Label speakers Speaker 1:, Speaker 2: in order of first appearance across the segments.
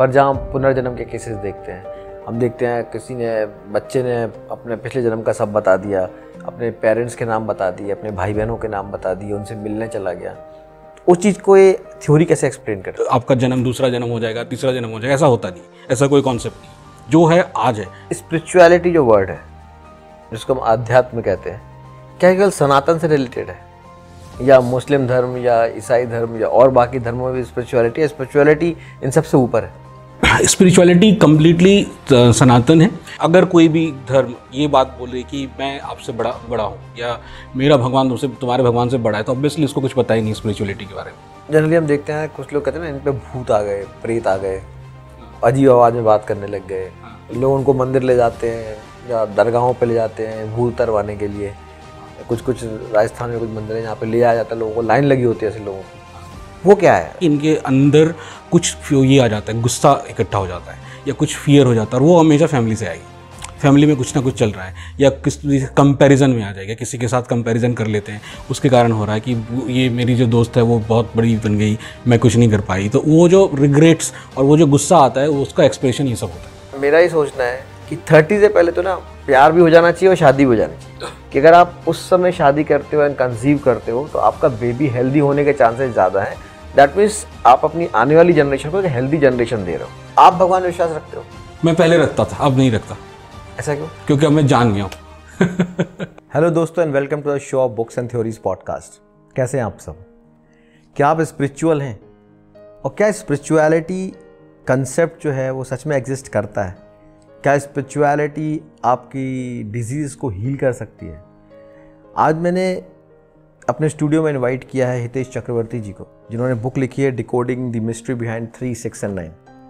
Speaker 1: पर जहाँ पुनर्जन्म के केसेस देखते हैं, हम देखते हैं किसी ने, बच्चे ने अपने पिछले जन्म का सब बता दिया, अपने पेरेंट्स के नाम बता दिए, अपने भाई बहनों के नाम बता दिए, उनसे मिलने चला गया। उस चीज़ को ये थ्योरी कैसे एक्सप्लेन करते हैं?
Speaker 2: आपका जन्म दूसरा जन्म हो जाएगा, तीसरा जन्म हो जाएगा, ऐसा होता नहीं, ऐसा कोई कॉन्सेप्ट नहीं। जो है आज है।
Speaker 1: स्पिरिचुअलिटी जो वर्ड है, जिसको हम आध्यात्म कहते हैं, क्या केवल सनातन से रिलेटेड है, या मुस्लिम धर्म या ईसाई धर्म या और बाकी धर्मों में भी स्पिरिचुअलिटी है? स्पिरिचुअलिटी इन सबसे ऊपर है।
Speaker 2: स्पिरिचुअलिटी कम्प्लीटली सनातन है। अगर कोई भी धर्म ये बात बोले कि मैं आपसे बड़ा हूँ या मेरा भगवान तुमसे, तुम्हारे भगवान से बड़ा है, तो ऑब्वियसली उसको कुछ पता ही नहीं स्पिरिचुअलिटी के बारे में।
Speaker 1: जनरली हम देखते हैं कुछ लोग कहते हैं ना, इन पे भूत आ गए, प्रेत आ गए, अजीब आवाज़ में बात करने लग गए। लोग उनको मंदिर ले जाते हैं या दरगाहों पे ले जाते हैं भूत उतरवाने के लिए। कुछ राजस्थान में कुछ मंदिर है जहाँ पे ले आया जाता है, लोगों को लाइन लगी होती है ऐसे लोगों की। वो क्या है?
Speaker 2: इनके अंदर कुछ ये आ जाता है, गुस्सा इकट्ठा हो जाता है या कुछ फियर हो जाता है, और वो हमेशा फैमिली से आएगी। फैमिली में कुछ ना कुछ चल रहा है या किस कंपैरिजन में आ जाएगा, किसी के साथ कंपैरिजन कर लेते हैं, उसके कारण हो रहा है कि ये मेरी जो दोस्त है वो बहुत बड़ी बन गई, मैं कुछ नहीं कर पाई। तो वो जो रिग्रेट्स और वो जो गुस्सा आता है, उसका एक्सप्रेशन ये सब होता है।
Speaker 1: मेरा ही सोचना है कि 30 से पहले तो ना प्यार भी हो जाना चाहिए और शादी भी हो जानी चाहिए, कि अगर आप उस समय शादी करते हो एंड कंसीव करते हो तो आपका बेबी हेल्दी होने के चांसेस ज़्यादा हैं। दैट मीन्स आप अपनी आने वाली जनरेशन को एक हेल्दी जनरेशन दे रहे हो। आप भगवान में विश्वास रखते हो?
Speaker 2: मैं पहले रखता था, अब नहीं रखता।
Speaker 1: ऐसा क्यों?
Speaker 2: क्योंकि अब मैं जान गया हूँ।
Speaker 1: हेलो दोस्तों and welcome to the show of books and theories podcast. कैसे हैं आप सब? क्या आप स्पिरिचुअल हैं? और क्या स्पिरिचुअलिटी कंसेप्ट जो है वो सच में एग्जिस्ट करता है? क्या स्पिरिचुअलिटी आपकी डिजीज़ को हील कर सकती है? आज मैंने अपने स्टूडियो में इनवाइट किया है हितेश चक्रवर्ती जी को, जिन्होंने बुक लिखी है decoding the mystery behind 3, 6 and 9।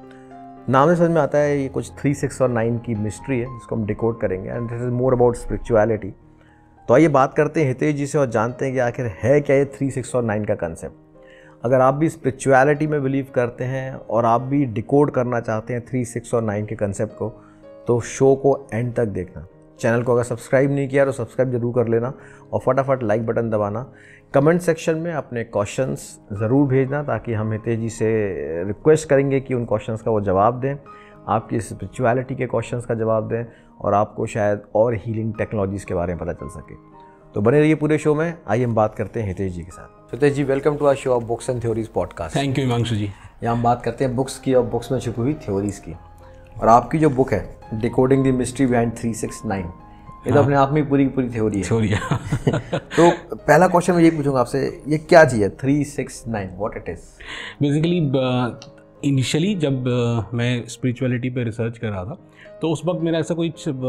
Speaker 1: नाम से समझ में आता है ये कुछ 3, 6 और 9 की मिस्ट्री है जिसको हम डिकोड करेंगे, and this is more about spirituality. तो आइए बात करते हैं हितेश जी से और जानते हैं कि आखिर है क्या ये 3, 6 और 9 का कंसेप्ट। अगर आप भी स्पिरिचुअलिटी में बिलीव करते हैं और आप भी डिकोड करना चाहते हैं 3, 6 और 9 के कंसेप्ट को, तो शो को एंड तक देखना। चैनल को अगर सब्सक्राइब नहीं किया तो सब्सक्राइब जरूर कर लेना और फटाफट लाइक बटन दबाना। कमेंट सेक्शन में अपने क्वेश्चंस ज़रूर भेजना, ताकि हम हितेश जी से रिक्वेस्ट करेंगे कि उन क्वेश्चंस का वो जवाब दें, आपकी स्पिरिचुअलिटी के क्वेश्चंस का जवाब दें और आपको शायद और हीलिंग टेक्नोलॉजीज़ के बारे में पता चल सके। तो बने रहिए पूरे शो में। आइए हम बात करते हैं हितेश जी के साथ। Hitesh ji, welcome to our show of books and theories podcast.
Speaker 2: Thank you Himanshu ji.
Speaker 1: यहाँ हम बात करते हैं बुक्स की और बुक्स में छुपी हुई थ्योरीज़ की। और आपकी जो बुक है डिकोडिंग द मिस्ट्री बिहाइंड 3, 6, 9, ये तो अपने आप में पूरी थ्योरी है। तो पहला क्वेश्चन मैं ये पूछूंगा आपसे, ये क्या चीज़ है 3, 6, 9? What it is?
Speaker 2: Basically initially जब मैं स्पिरिचुअलिटी पे रिसर्च कर रहा था, तो उस वक्त मेरा ऐसा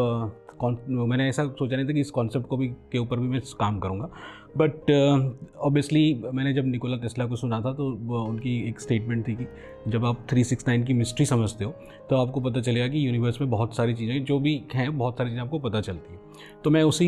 Speaker 2: मैंने ऐसा सोचा नहीं था कि इस कॉन्सेप्ट को भी के ऊपर भी मैं काम करूँगा। बट ऑब्वियसली मैंने जब निकोला टेस्ला को सुना था, तो उनकी एक स्टेटमेंट थी कि जब आप 3, 6, 9 की मिस्ट्री समझते हो तो आपको पता चलेगा कि यूनिवर्स में बहुत सारी चीज़ें जो भी हैं, बहुत सारी चीज़ें आपको पता चलती हैं। तो मैं उसी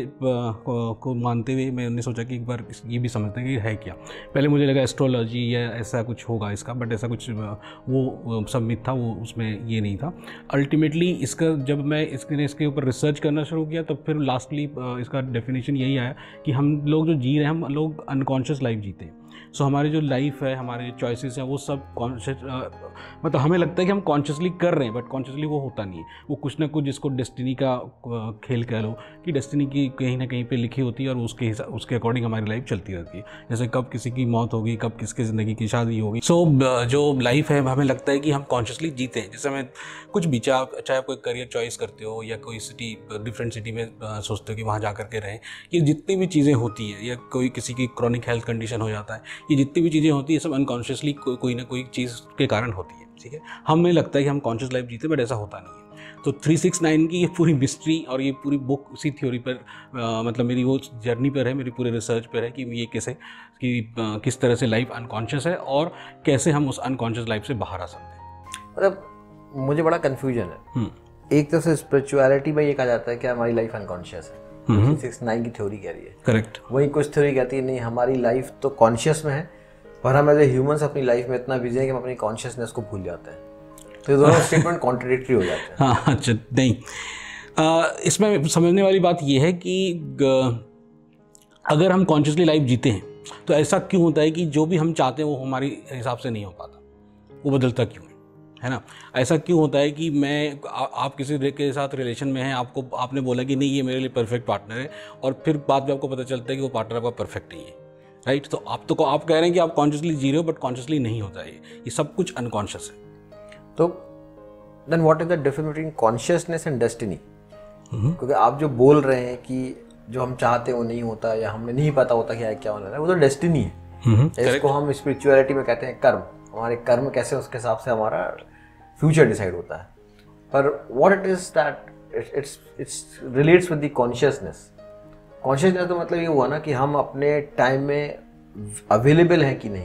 Speaker 2: को मानते हुए मैंने सोचा कि एक बार ये भी समझते हैं कि है क्या। पहले मुझे लगा एस्ट्रोलॉजी या ऐसा कुछ होगा इसका, बट ऐसा कुछ वो सब मिथ था, वो उसमें ये नहीं था। अल्टीमेटली इसका जब मैं इसके ऊपर रिसर्च करना शुरू किया, तब फिर लास्टली इसका डेफिनेशन यही आया कि हम लोग जो जी रहे हैं, हम लोग अनकॉन्शियस लाइफ जीते हैं। सो हमारी जो लाइफ है, हमारे जो चॉइसेस हैं, वो सब कॉन्शियस, मतलब हमें लगता है कि हम कॉन्शियसली कर रहे हैं, बट कॉन्शियसली वो होता नहीं है। वो कुछ ना कुछ, जिसको डेस्टिनी का खेल कह लो, कि डेस्टिनी की कहीं ना कहीं पे लिखी होती है और उसके अकॉर्डिंग हमारी लाइफ चलती रहती है। जैसे कब किसी की मौत होगी, कब किसकी ज़िंदगी की शादी होगी। सो जो लाइफ है, हमें लगता है कि हम कॉन्शियसली जीते हैं। जैसे हमें कुछ भी, चाहे आप कोई करियर चॉइस करते हो या कोई सिटी, डिफरेंट सिटी में सोचते हो कि वहाँ जा करके रहें, ये जितनी भी चीज़ें होती हैं, या कोई किसी की क्रॉनिक हेल्थ कंडीशन हो जाता है, ये जितनी भी चीज़ें होती है, सब अनकॉन्शियसली कोई ना कोई चीज़ के कारण होती है। ठीक है, हमें लगता है कि हम कॉन्शियस लाइफ जीते, बट ऐसा होता नहीं है। तो 3, 6, 9 की ये पूरी मिस्ट्री और ये पूरी बुक उसी थ्योरी पर, मतलब मेरी वो जर्नी पर है, मेरी पूरे रिसर्च पर है कि ये किस तरह से लाइफ अनकॉन्शियस है और कैसे हम उस अनकॉन्शियस लाइफ से बाहर आ सकते हैं।
Speaker 1: मतलब मुझे बड़ा कन्फ्यूजन है। एक तरफ से स्पिरिचुअलिटी में ये कहा जाता है कि हमारी लाइफ अनकॉन्शियस है, 3, 6, 9 की थ्योरी कह रही है।
Speaker 2: करेक्ट।
Speaker 1: वही कुछ थ्योरी कहती है नहीं, हमारी लाइफ तो कॉन्शियस में है, पर हम एज ए ह्यूमंस अपनी लाइफ में इतना बिजी है कि हम अपनी कॉन्शियसनेस को भूल जाते हैं। तो ये दोनों स्टेटमेंट कॉन्ट्रडिक्टरी हो जाते हैं।
Speaker 2: हाँ, अच्छा, नहीं, इसमें समझने वाली बात यह है कि अगर हम कॉन्शियसली लाइफ जीते हैं, तो ऐसा क्यों होता है कि जो भी हम चाहते हैं वो हमारे हिसाब से नहीं हो पाता, वो बदलता क्यों है? है ना। ऐसा क्यों होता है कि आप किसी के साथ रिलेशन में हैं, आपने बोला कि नहीं ये मेरे लिए परफेक्ट पार्टनर है, और फिर बाद में आपको पता चलता है कि वो पार्टनर आपका परफेक्ट नहीं है, राइट। तो आप कह रहे हैं कि आप कॉन्शियसली जी रहे हो, बट कॉन्शियसली नहीं होता है, ये सब कुछ अनकॉन्शियस है।
Speaker 1: तो then what is the difference between consciousness and destiny? क्योंकि आप जो बोल रहे हैं कि जो हम चाहते हैं वो नहीं होता, या हमें नहीं पता होता कि क्या होना है, वो तो डेस्टिनी है। इसको हम स्पिरिचुअलिटी में कहते हैं कर्म। हमारे कर्म कैसे, उसके हिसाब से हमारा फ्यूचर डिसाइड होता है। पर what it is that it's relates with the consciousness. Consciousness तो मतलब ये हुआ ना कि हम अपने टाइम में अवेलेबल हैं कि नहीं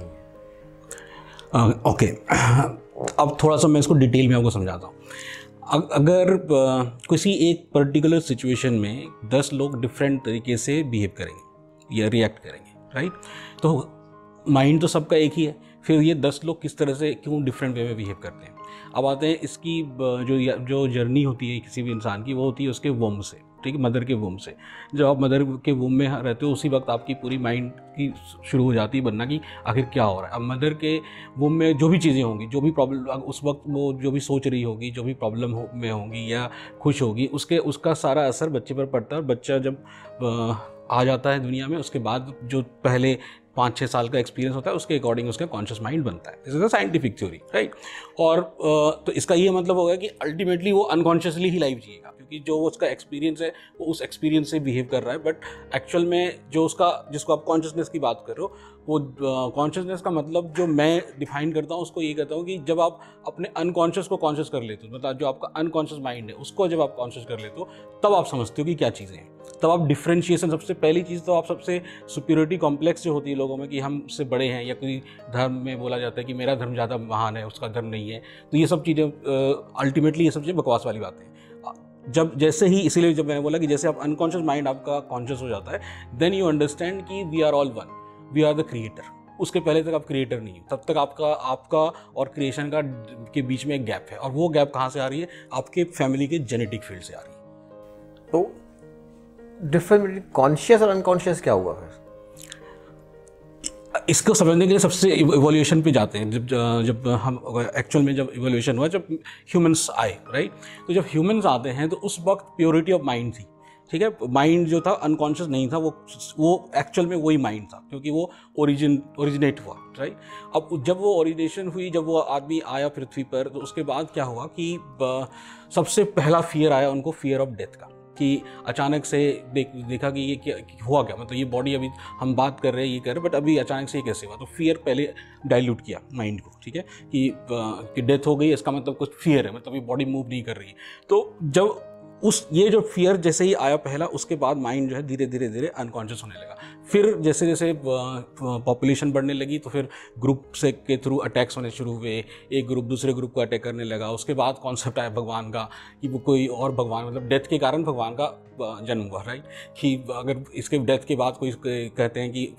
Speaker 1: है।
Speaker 2: ओके, अब थोड़ा सा मैं इसको डिटेल में आपको समझाता हूँ। अगर किसी एक पर्टिकुलर सिचुएशन में 10 लोग डिफरेंट तरीके से बिहेव करेंगे या रिएक्ट करेंगे, राइट, तो माइंड तो सबका एक ही है, फिर ये 10 लोग किस तरह से क्यों डिफरेंट वे में बिहेव करते हैं। अब आते हैं इसकी जो जर्नी होती है किसी भी इंसान की, वो होती है उसके वोम से, ठीक है, मदर के वोम से। जब आप मदर के वोम में रहते हो, उसी वक्त आपकी पूरी माइंड की शुरू हो जाती है बनना कि आखिर क्या हो रहा है। अब मदर के वोम में जो भी चीज़ें होंगी, जो भी प्रॉब्लम उस वक्त वो जो भी सोच रही होगी, जो भी प्रॉब्लम में होंगी या खुश होगी, उसका सारा असर बच्चे पर पड़ता है। और बच्चा जब आ जाता है दुनिया में, उसके बाद जो पहले 5-6 साल का एक्सपीरियंस होता है, उसके अकॉर्डिंग उसका कॉन्शियस माइंड बनता है। This is a scientific theory, right. और तो इसका ये मतलब होगा कि अल्टीमेटली वो अनकॉन्शियसली ही लाइफ जिएगा, क्योंकि जो उसका एक्सपीरियंस है वो उस एक्सपीरियंस से बिहेव कर रहा है। बट एक्चुअल में जिसको आप कॉन्शियसनेस की बात कर रहे हो, वो कॉन्शियसनेस का मतलब जो मैं डिफाइन करता हूँ उसको ये कहता हूँ कि जब आप अपने अनकॉन्शियस को कॉन्शियस कर लेते हो, मतलब जो आपका अनकॉन्शियस माइंड है उसको जब आप कॉन्शियस कर लेते हो, तब आप समझते हो कि क्या चीज़ें हैं। तब आप डिफ्रेंशिएशन, सबसे पहली चीज़ तो आप सबसे सुपीरियरिटी कॉम्प्लेक्स जो होती है लोगों में कि हम उससे बड़े हैं, या कोई धर्म में बोला जाता है कि मेरा धर्म ज़्यादा महान है, उसका धर्म नहीं है, तो ये सब चीज़ें अल्टीमेटली ये सब चीज़ें बकवास वाली बातें हैं। जैसे ही, इसीलिए जब मैंने बोला कि जैसे आप अनकॉन्शियस माइंड आपका कॉन्शियस हो जाता है, देन यू अंडरस्टैंड कि we are all one, we are the creator. उसके पहले तक आप क्रिएटर नहीं हो, तब तक आपका और क्रिएशन के बीच में एक गैप है। और वो गैप कहाँ से आ रही है? आपके फैमिली के जेनेटिक फील्ड से आ रही है।
Speaker 1: तो डिफरेंस बिटवीन कॉन्शियस और अनकॉन्शियस क्या हुआ फिर?
Speaker 2: इसको समझने के लिए सबसे इवोल्यूशन पे जाते हैं। जब हम एक्चुअल में जब इवोल्यूशन हुआ, जब ह्यूमंस आए, राइट, तो जब ह्यूमंस आते हैं तो उस वक्त प्योरिटी ऑफ माइंड थी, ठीक है। माइंड जो था अनकॉन्शियस नहीं था, वो एक्चुअल में वही माइंड था, क्योंकि वो ओरिजिनेट हुआ, राइट। अब जब वो ओरिजिनेशन हुई, जब वो आदमी आया पृथ्वी पर, तो उसके बाद क्या हुआ कि सबसे पहला फियर आया उनको, फियर ऑफ डेथ का, कि अचानक से देखा कि ये क्या हुआ, क्या मतलब ये बॉडी, अभी हम बात कर रहे हैं, ये कर रहे हैं, बट अभी अचानक से ये कैसे हुआ। तो फियर पहले डाइल्यूट किया माइंड को, ठीक है, कि डेथ हो गई, इसका मतलब कुछ फियर है, मतलब ये बॉडी मूव नहीं कर रही है। तो जब ये जो फियर जैसे ही आया पहला, उसके बाद माइंड जो है धीरे धीरे अनकॉन्शियस होने लगा। फिर जैसे जैसे पॉपुलेशन बढ़ने लगी, तो फिर ग्रुप से के थ्रू अटैक्स होने शुरू हुए, एक ग्रुप दूसरे ग्रुप को अटैक करने लगा। उसके बाद कॉन्सेप्ट आया भगवान का, कि वो कोई और भगवान, मतलब डेथ के कारण भगवान का जन्म हुआ, राइट। कि अगर इसके डेथ के बाद कोई कहते हैं कि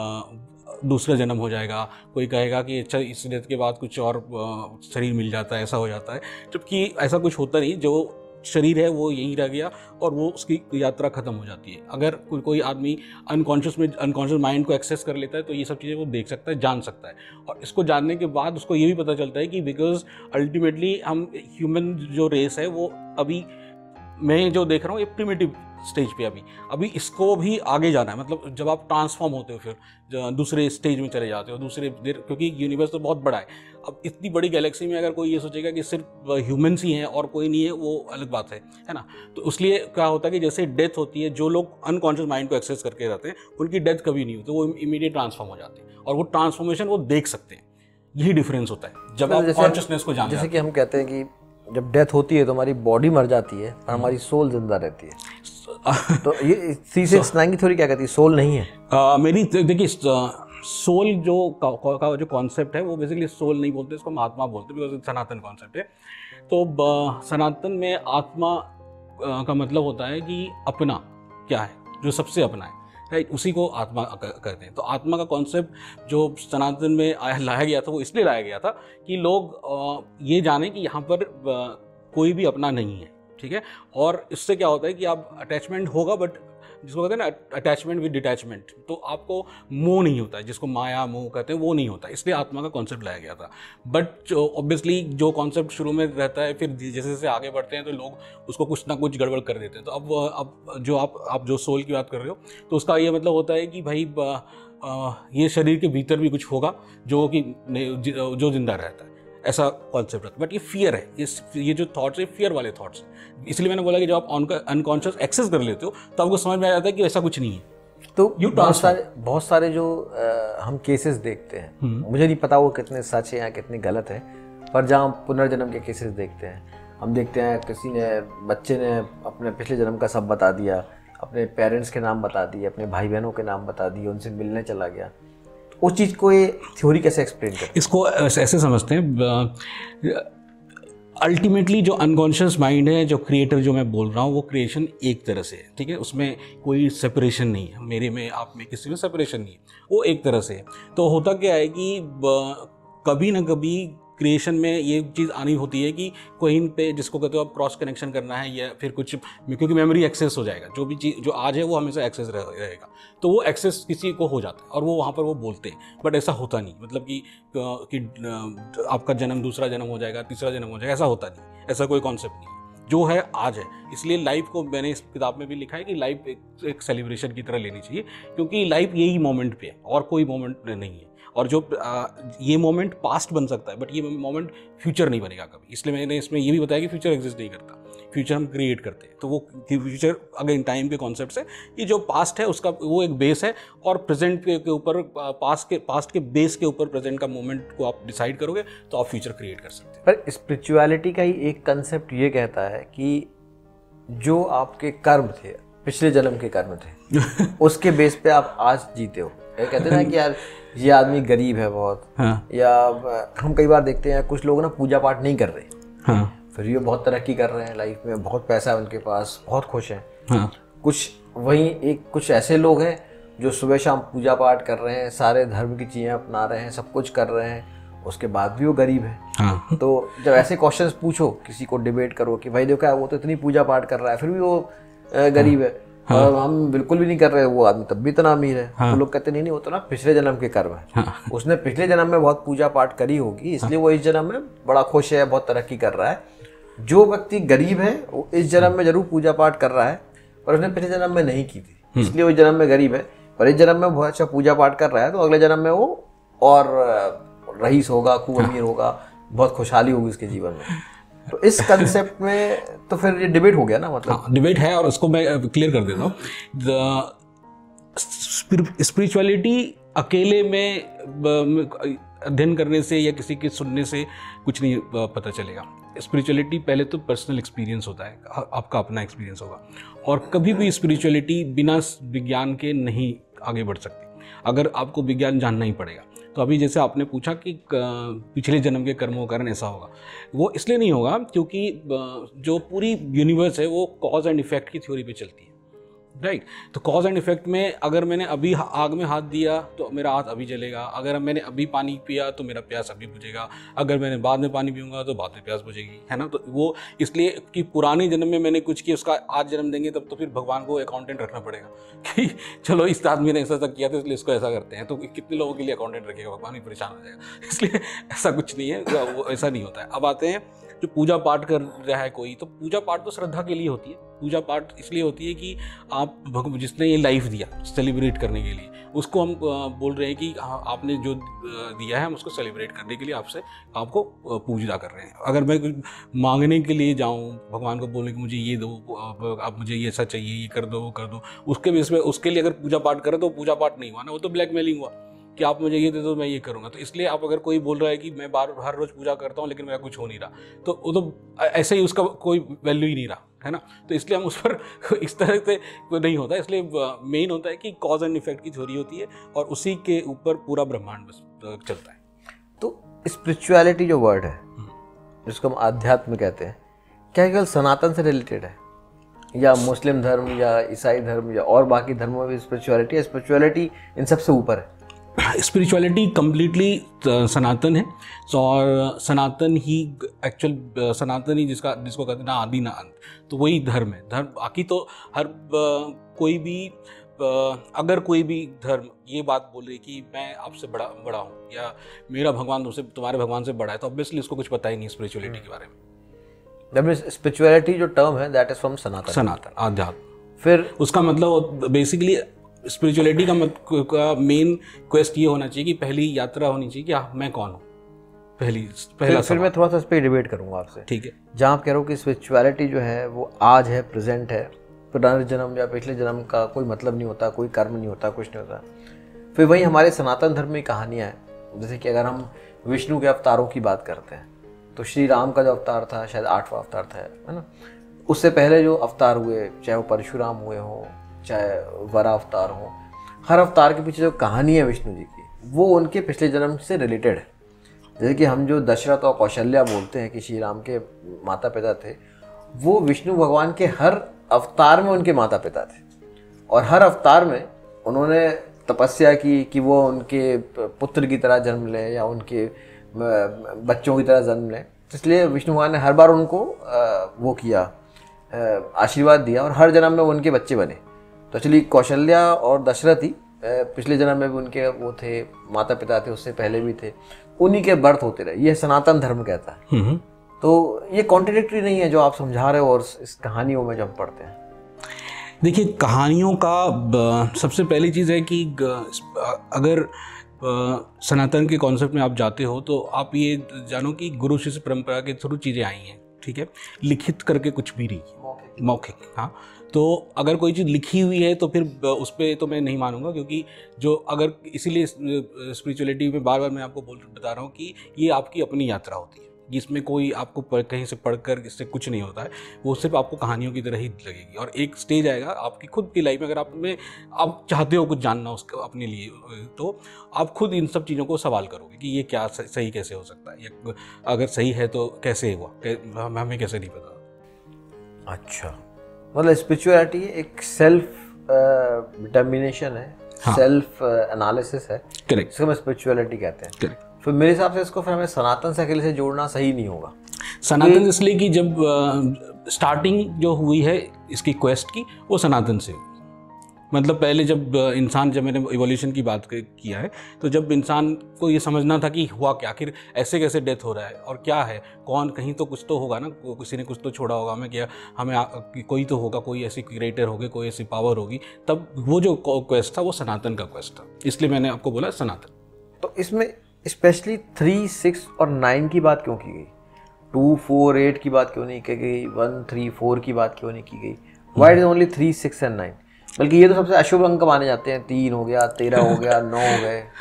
Speaker 2: दूसरा जन्म हो जाएगा, कोई कहेगा कि अच्छा इस डेथ के बाद कुछ और शरीर मिल जाता है, ऐसा हो जाता है, जबकि ऐसा कुछ होता नहीं। जो शरीर है वो यहीं रह गया और वो उसकी यात्रा खत्म हो जाती है। अगर कोई आदमी अनकॉन्शियस माइंड को एक्सेस कर लेता है, तो ये सब चीज़ें वो देख सकता है, जान सकता है। और इसको जानने के बाद उसको ये भी पता चलता है कि बिकॉज अल्टीमेटली हम ह्यूमन जो रेस है, वो अभी मैं जो देख रहा हूँ ये प्रिमिटिव स्टेज पे अभी इसको भी आगे जाना है। मतलब जब आप ट्रांसफॉर्म होते हो, फिर दूसरे स्टेज में चले जाते हो, क्योंकि यूनिवर्स तो बहुत बड़ा है। अब इतनी बड़ी गैलेक्सी में अगर कोई ये सोचेगा कि सिर्फ ह्यूमंस ही हैं और कोई नहीं है, वो अलग बात है ना। तो इसलिए क्या होता है कि जैसे डेथ होती है, जो लोग अनकॉन्शियस माइंड को एक्सेस करके रहते हैं, उनकी डेथ कभी नहीं होती, वो इमीडिएट ट्रांसफॉर्म हो जाते हैं, और वो ट्रांसफॉर्मेशन वो देख सकते हैं। यही डिफरेंस होता है जब आप कॉन्शियसनेस को जानते हैं।
Speaker 1: जैसे कि हम कहते हैं कि जब डेथ होती है तो हमारी बॉडी मर जाती है और हमारी सोल जिंदा रहती है। तो ये C.S. थ्योरी क्या कहती है? सोल नहीं है।
Speaker 2: मेरी देखिए, सोल जो कॉन्सेप्ट है, वो बेसिकली सोल नहीं बोलते, इसको हम आत्मा बोलते हैं, बिकॉज सनातन कॉन्सेप्ट है। तो सनातन में आत्मा का मतलब होता है कि अपना क्या है, जो सबसे अपना है, राइट, उसी को आत्मा कहते हैं। तो आत्मा का कॉन्सेप्ट जो सनातन में लाया गया था, वो इसलिए लाया गया था कि लोग ये जाने कि यहाँ पर कोई भी अपना नहीं है, ठीक है। और इससे क्या होता है कि आप अटैचमेंट होगा, बट जिसको कहते हैं ना अटैचमेंट विद डिटैचमेंट, तो आपको मोह नहीं होता है, जिसको माया मोह कहते हैं वो नहीं होता, इसलिए आत्मा का कॉन्सेप्ट लाया गया था। बट ऑब्वियसली जो कॉन्सेप्ट शुरू में रहता है, फिर जैसे जैसे आगे बढ़ते हैं तो लोग उसको कुछ ना कुछ गड़बड़ कर देते हैं। तो अब जो आप जो सोल की बात कर रहे हो, तो उसका ये मतलब होता है कि भाई ये शरीर के भीतर भी कुछ होगा जो कि जो जिंदा रहता है, ऐसा कॉन्सेप्ट रहता है। बट ये फियर है, ये जो थॉट्स है फियर वाले थॉट्स हैं। इसलिए मैंने बोला कि जब आप अनकॉन्शियस एक्सेस कर लेते हो तो आपको समझ में आ जाता है कि ऐसा कुछ नहीं है।
Speaker 1: तो बहुत सारे जो हम केसेस देखते हैं, मुझे नहीं पता वो कितने सच है या कितने गलत है, पर जहाँ पुनर्जन्म के केसेस देखते हैं, हम देखते हैं किसी ने, बच्चे ने अपने पिछले जन्म का सब बता दिया, अपने पेरेंट्स के नाम बता दिए, अपने भाई बहनों के नाम बता दिए, उनसे मिलने चला गया। तो उस चीज़ को ये थ्योरी कैसे एक्सप्लेन करते हैं?
Speaker 2: इसको ऐसे समझते हैं, अल्टीमेटली जो अनकॉन्शियस माइंड है, जो क्रिएटर जो मैं बोल रहा हूँ, वो क्रिएशन एक तरह से है, ठीक है, उसमें कोई सेपरेशन नहीं है, मेरे में आप में किसी में सेपरेशन नहीं है, वो एक तरह से है। तो होता क्या है कि कभी ना कभी क्रिएशन में ये चीज़ आनी होती है कि कहीं पे जिसको कहते हो आप क्रॉस कनेक्शन करना है या फिर कुछ, क्योंकि मेमोरी एक्सेस हो जाएगा, जो भी चीज़ जो आज है वो हमेशा एक्सेस रहेगा, तो वो एक्सेस किसी को हो जाता है और वो वहाँ पर वो बोलते हैं। बट ऐसा होता नहीं, मतलब कि आपका जन्म दूसरा जन्म हो जाएगा, तीसरा जन्म हो जाएगा, ऐसा होता नहीं, ऐसा कोई कॉन्सेप्ट नहीं है, जो है आज है। इसलिए लाइफ को मैंने इस किताब में भी लिखा है कि लाइफ एक सेलिब्रेशन की तरह लेनी चाहिए, क्योंकि लाइफ यही मोमेंट पे है और कोई मोमेंट नहीं है। और जो ये मोमेंट पास्ट बन सकता है, बट ये मोमेंट फ्यूचर नहीं बनेगा कभी। इसलिए मैंने इसमें ये भी बताया कि फ्यूचर एग्जिस्ट नहीं करता, फ्यूचर हम क्रिएट करते हैं। तो वो फ्यूचर अगेन टाइम के कॉन्सेप्ट से कि जो पास्ट है उसका वो एक बेस है, और प्रेजेंट के ऊपर पास्ट के बेस के ऊपर प्रेजेंट का मोमेंट को आप डिसाइड करोगे तो आप फ्यूचर क्रिएट कर सकते हैं।
Speaker 1: पर स्पिरिचुअलिटी का ही एक कंसेप्ट ये कहता है कि जो आपके कर्म थे, पिछले जन्म के कर्म थे उसके बेस पे आप आज जीते हो। ये कहते हैं ना कि यार ये आदमी गरीब है बहुत, हाँ। या हम कई बार देखते हैं कुछ लोग ना पूजा पाठ नहीं कर रहे, हाँ। फिर ये बहुत तरक्की कर रहे हैं लाइफ में, बहुत पैसा है उनके पास, बहुत खुश हैं, हाँ। कुछ ऐसे लोग हैं जो सुबह शाम पूजा पाठ कर रहे हैं, सारे धर्म की चीज़ें अपना रहे हैं, सब कुछ कर रहे हैं, उसके बाद भी वो गरीब है, हाँ। तो जब ऐसे क्वेश्चंस पूछो, किसी को डिबेट करो कि भाई देखो वो तो इतनी पूजा पाठ कर रहा है फिर भी वो गरीब है, हाँ। और हम बिल्कुल भी नहीं कर रहे, वो आदमी तब भी इतना अमीर है, हाँ। तो लोग कहते नहीं वो तो ना पिछले जन्म के कर्म है, हाँ। उसने पिछले जन्म में बहुत पूजा पाठ करी होगी, इसलिए वो इस जन्म में बड़ा खुश है, बहुत तरक्की कर रहा है। जो व्यक्ति गरीब है वो इस जन्म में जरूर पूजा पाठ कर रहा है, पर उसने पिछले जन्म में नहीं की थी, इसलिए वो इस जन्म में गरीब है, पर इस जन्म में बहुत अच्छा पूजा पाठ कर रहा है, तो अगले जन्म में वो और रईस होगा, खूब अमीर होगा, बहुत खुशहाली होगी उसके जीवन में। तो इस कंसेप्ट में तो फिर ये डिबेट हो गया ना, मतलब
Speaker 2: हाँ, डिबेट है, और उसको मैं क्लियर कर देता हूँ। स्पिरिचुअलिटी अकेले में अध्ययन करने से या किसी के सुनने से कुछ नहीं पता चलेगा। स्पिरिचुअलिटी पहले तो पर्सनल एक्सपीरियंस होता है, आपका अपना एक्सपीरियंस होगा, और कभी भी स्पिरिचुअलिटी बिना विज्ञान के नहीं आगे बढ़ सकती। अगर आपको विज्ञान जानना ही पड़ेगा, तो अभी जैसे आपने पूछा कि पिछले जन्म के कर्मों के कारण ऐसा होगा, वो इसलिए नहीं होगा क्योंकि जो पूरी यूनिवर्स है वो कॉज एंड इफेक्ट की थ्योरी पे चलती है, राइट। तो कॉज एंड इफेक्ट में अगर मैंने अभी आग में हाथ दिया तो मेरा हाथ अभी जलेगा, अगर मैंने अभी पानी पिया तो मेरा प्यास अभी बुझेगा, अगर मैंने बाद में पानी पीऊँगा तो बाद में प्यास बुझेगी, है ना। तो वो इसलिए कि पुराने जन्म में मैंने कुछ किया, उसका आज जन्म देंगे तब तो फिर भगवान को अकाउंटेंट रखना पड़ेगा कि चलो इस आदमी ने ऐसा किया था इसलिए इसको ऐसा करते हैं, तो कितने लोगों के लिए अकाउंटेंट रखेगा, भगवान भी परेशान हो जाएगा। इसलिए ऐसा कुछ नहीं है, वो ऐसा नहीं होता है। अब आते हैं जो पूजा पाठ कर रहा है कोई, तो पूजा पाठ तो श्रद्धा के लिए होती है। पूजा पाठ इसलिए होती है कि आप जिसने ये लाइफ दिया सेलिब्रेट करने के लिए, उसको हम बोल रहे हैं कि आपने जो दिया है हम उसको सेलिब्रेट करने के लिए आपको पूजा कर रहे हैं। अगर मैं कुछ मांगने के लिए जाऊं, भगवान को बोलने कि मुझे ये दो, आप मुझे ये ऐसा चाहिए, ये कर दो, वो कर दो, उसके बेस पे उसके लिए अगर पूजा पाठ करें तो पूजा पाठ नहीं हुआ ना, वो तो ब्लैकमेलिंग हुआ कि आप मुझे ये दे दो मैं ये करूँगा। तो इसलिए आप अगर कोई बोल रहा है कि मैं हर रोज़ पूजा करता हूँ लेकिन मेरा कुछ हो नहीं रहा, तो वो तो ऐसे ही उसका कोई वैल्यू ही नहीं रहा, है ना। तो इसलिए हम उस पर इस तरह से नहीं होता। इसलिए मेन होता है कि कॉज एंड इफेक्ट की थ्योरी होती है और उसी के ऊपर पूरा ब्रह्मांड बस चलता है।
Speaker 1: तो स्पिरिचुअलिटी जो वर्ड है जिसको हम आध्यात्म कहते हैं, क्या केवल सनातन से रिलेटेड है या मुस्लिम धर्म या ईसाई धर्म या और बाकी धर्मों में स्पिरिचुअलिटी इन सबसे ऊपर है?
Speaker 2: स्पिरिचुअलिटी कम्प्लीटली सनातन है, और सनातन ही एक्चुअल सनातन ही जिसको कहते हैं ना आदि ना अंत, तो वही धर्म है। धर्म बाकी तो हर कोई भी अगर कोई भी धर्म ये बात बोल रही कि मैं आपसे बड़ा हूँ या मेरा भगवान तुम्हारे भगवान से बड़ा है, तो ऑब्वियसली उसको कुछ पता ही नहीं स्पिरिचुअलिटी के बारे में।
Speaker 1: स्पिरिचुअलिटी जो टर्म है दैट इज फ्रॉम सनातन
Speaker 2: आध्यात्म।
Speaker 1: फिर
Speaker 2: उसका मतलब बेसिकली स्पिरिचुअलिटी का मेन क्वेस्ट ये होना चाहिए कि पहली यात्रा होनी चाहिए कि मैं कौन हूँ। पहला
Speaker 1: फिर मैं थोड़ा सा इस पर डिबेट करूंगा आपसे।
Speaker 2: ठीक है।
Speaker 1: जहाँ आप कह रहे हो कि स्पिरिचुअलिटी जो है वो आज है, प्रेजेंट है, पुनर्जन्म या पिछले जन्म का कोई मतलब नहीं होता, कोई कर्म नहीं होता, कुछ नहीं होता। फिर वही हमारे सनातन धर्म में कहानियाँ हैं। जैसे कि अगर हम विष्णु के अवतारों की बात करते हैं तो श्री राम का जो अवतार था शायद 8वां अवतार था, है ना। उससे पहले जो अवतार हुए, चाहे वो परशुराम हुए हों, चाहे वरा अवतार हो, हर अवतार के पीछे जो कहानी है विष्णु जी की वो उनके पिछले जन्म से रिलेटेड है। जैसे कि हम जो दशरथ और कौशल्या बोलते हैं कि श्री राम के माता पिता थे, वो विष्णु भगवान के हर अवतार में उनके माता पिता थे और हर अवतार में उन्होंने तपस्या की कि वो उनके पुत्र की तरह जन्म लें या उनके बच्चों की तरह जन्म लें। इसलिए विष्णु भगवान ने हर बार उनको वो किया, आशीर्वाद दिया और हर जन्म में वो उनके बच्चे बने। तो एक्चुअली कौशल्या और दशरथ ही पिछले जन्म में भी उनके वो थे, माता पिता थे, उससे पहले भी थे, उन्हीं के बर्थ होते रहे। ये सनातन धर्म कहता है। तो ये कॉन्ट्रडिक्टरी नहीं है जो आप समझा रहे हो और इस कहानियों में जो हम पढ़ते हैं।
Speaker 2: देखिए, कहानियों का सबसे पहली चीज़ है कि अगर सनातन के कॉन्सेप्ट में आप जाते हो तो आप ये जानो कि गुरु शिष्य परंपरा के थ्रू चीज़ें आई हैं। ठीक है, लिखित करके कुछ भी नहीं, मौखिक। हाँ, तो अगर कोई चीज़ लिखी हुई है तो फिर उस पर तो मैं नहीं मानूंगा, क्योंकि जो अगर इसीलिए स्पिरिचुअलिटी में बार बार मैं आपको बता रहा हूँ कि ये आपकी अपनी यात्रा होती है, जिसमें कोई आपको कहीं से पढ़कर इससे कुछ नहीं होता है। वो सिर्फ आपको कहानियों की तरह ही लगेगी और एक स्टेज आएगा आपकी खुद की लाइफ में, अगर आप चाहते हो कुछ जानना उसका अपने लिए, तो आप खुद इन सब चीज़ों को सवाल करोगे कि ये क्या सही कैसे हो सकता है, या अगर सही है तो कैसे हुआ, हमें कैसे नहीं पता।
Speaker 1: अच्छा, मतलब स्पिरिचुअलिटी एक सेल्फ डिटर्मिनेशन है,
Speaker 2: हाँ,
Speaker 1: सेल्फ एनालिसिस है।
Speaker 2: करेक्ट,
Speaker 1: इसको हम स्पिरिचुअलिटी कहते हैं।
Speaker 2: करेक्ट।
Speaker 1: फिर मेरे हिसाब से इसको फिर हमें सनातन से अकेले से जोड़ना सही नहीं होगा।
Speaker 2: सनातन इसलिए कि जब स्टार्टिंग जो हुई है इसकी क्वेस्ट की, वो सनातन से हुई। मतलब पहले जब मैंने इवोल्यूशन की बात किया है, तो जब इंसान को ये समझना था कि हुआ क्या, आखिर ऐसे कैसे डेथ हो रहा है और क्या है, कौन, कहीं तो कुछ तो होगा ना, किसी ने कुछ तो छोड़ा होगा हमें, क्या हमें कोई तो होगा, कोई ऐसी क्रिएटर होगी, कोई ऐसी पावर होगी। तब वो जो क्वेस्ट था वो सनातन का क्वेस्ट था, इसलिए मैंने आपको बोला सनातन।
Speaker 1: तो इसमें स्पेशली 3, 6 और 9 की बात क्यों की गई? 2, 4, 8 की बात क्यों नहीं की गई? 1, 3, 4 की बात क्यों नहीं की गई? Why is only 3, 6 and 9? बल्कि ये तो सबसे अशुभ अंक माने जाते हैं। 3 हो गया, 13 हो गया, 9 हो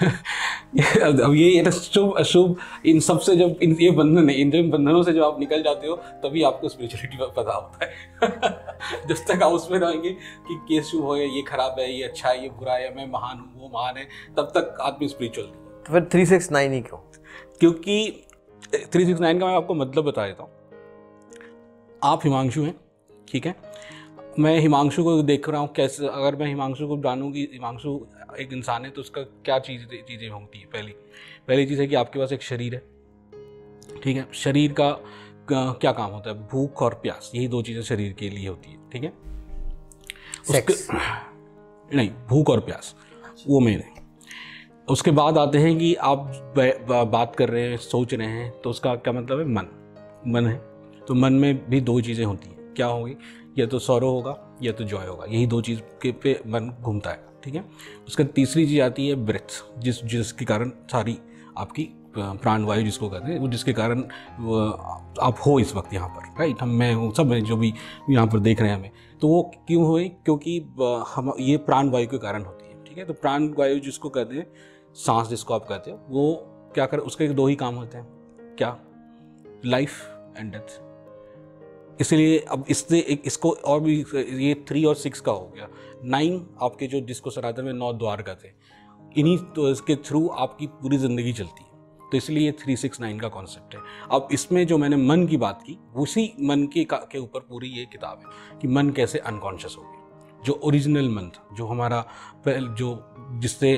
Speaker 1: गए।
Speaker 2: अब ये शुभ अशुभ इन सबसे जब ये बंधन है, इन जब बंधनों से जब आप निकल जाते हो तभी आपको स्पिरिचुअलिटी का पता होता है। जब तक आप उसमें रहेंगे कि ये शुभ हो या ये खराब है, ये अच्छा है, ये बुरा है, मैं महान हूँ, वो महान है, तब तक आदमी स्पिरिचुअल नहीं।
Speaker 1: तो फिर 3, 6, 9 ही क्यों?
Speaker 2: क्योंकि 3, 6, 9 का मैं आपको मतलब बता देता हूँ। आप हिमांशु हैं, ठीक है, मैं हिमांशु को देख रहा हूँ, कैसे अगर मैं हिमांशु को जानूँ कि हिमांशु एक इंसान है, तो उसका क्या चीज़ें होती है। पहली चीज़ है कि आपके पास एक शरीर है, ठीक है। शरीर का क्या काम होता है? भूख और प्यास, यही 2 चीज़ें शरीर के लिए होती है, ठीक है। नहीं, भूख और प्यास वो मेन है। उसके बाद आते हैं कि आप बात कर रहे हैं, सोच रहे हैं, तो उसका क्या मतलब है? मन है। तो मन में भी 2 चीज़ें होती हैं, क्या होंगी? या तो सौरो होगा या तो जॉय होगा, यही 2 चीज़ के पे मन घूमता है, ठीक है। उसका तीसरी चीज़ आती है ब्रेथ, जिसके कारण सारी आपकी प्राणवायु जिसको कहते हैं, वो जिसके कारण आप हो इस वक्त यहाँ पर, राइट। मैं हूँ, सब जो भी यहाँ पर देख रहे हैं हमें, तो वो क्यों हुए? क्योंकि हम ये प्राणवायु के कारण होती है, ठीक है। तो प्राणवायु जिसको कहते हैं, सांस जिसको आप कहते हो, वो क्या कर, उसके 2 ही काम होते हैं, क्या? Life and death. इसलिए अब इसको और भी, ये 3 और 6 का हो गया। 9 आपके जो जिसको सनातन में 9 द्वार कहते हैं, इन्हीं तो इसके थ्रू आपकी पूरी ज़िंदगी चलती है। तो इसलिए ये 3, 6, 9 का कॉन्सेप्ट है। अब इसमें जो मैंने मन की बात की, उसी मन के ऊपर पूरी ये किताब है कि मन कैसे अनकॉन्शियस हो गया। जो ओरिजिनल मन था, जो हमारा जो जिससे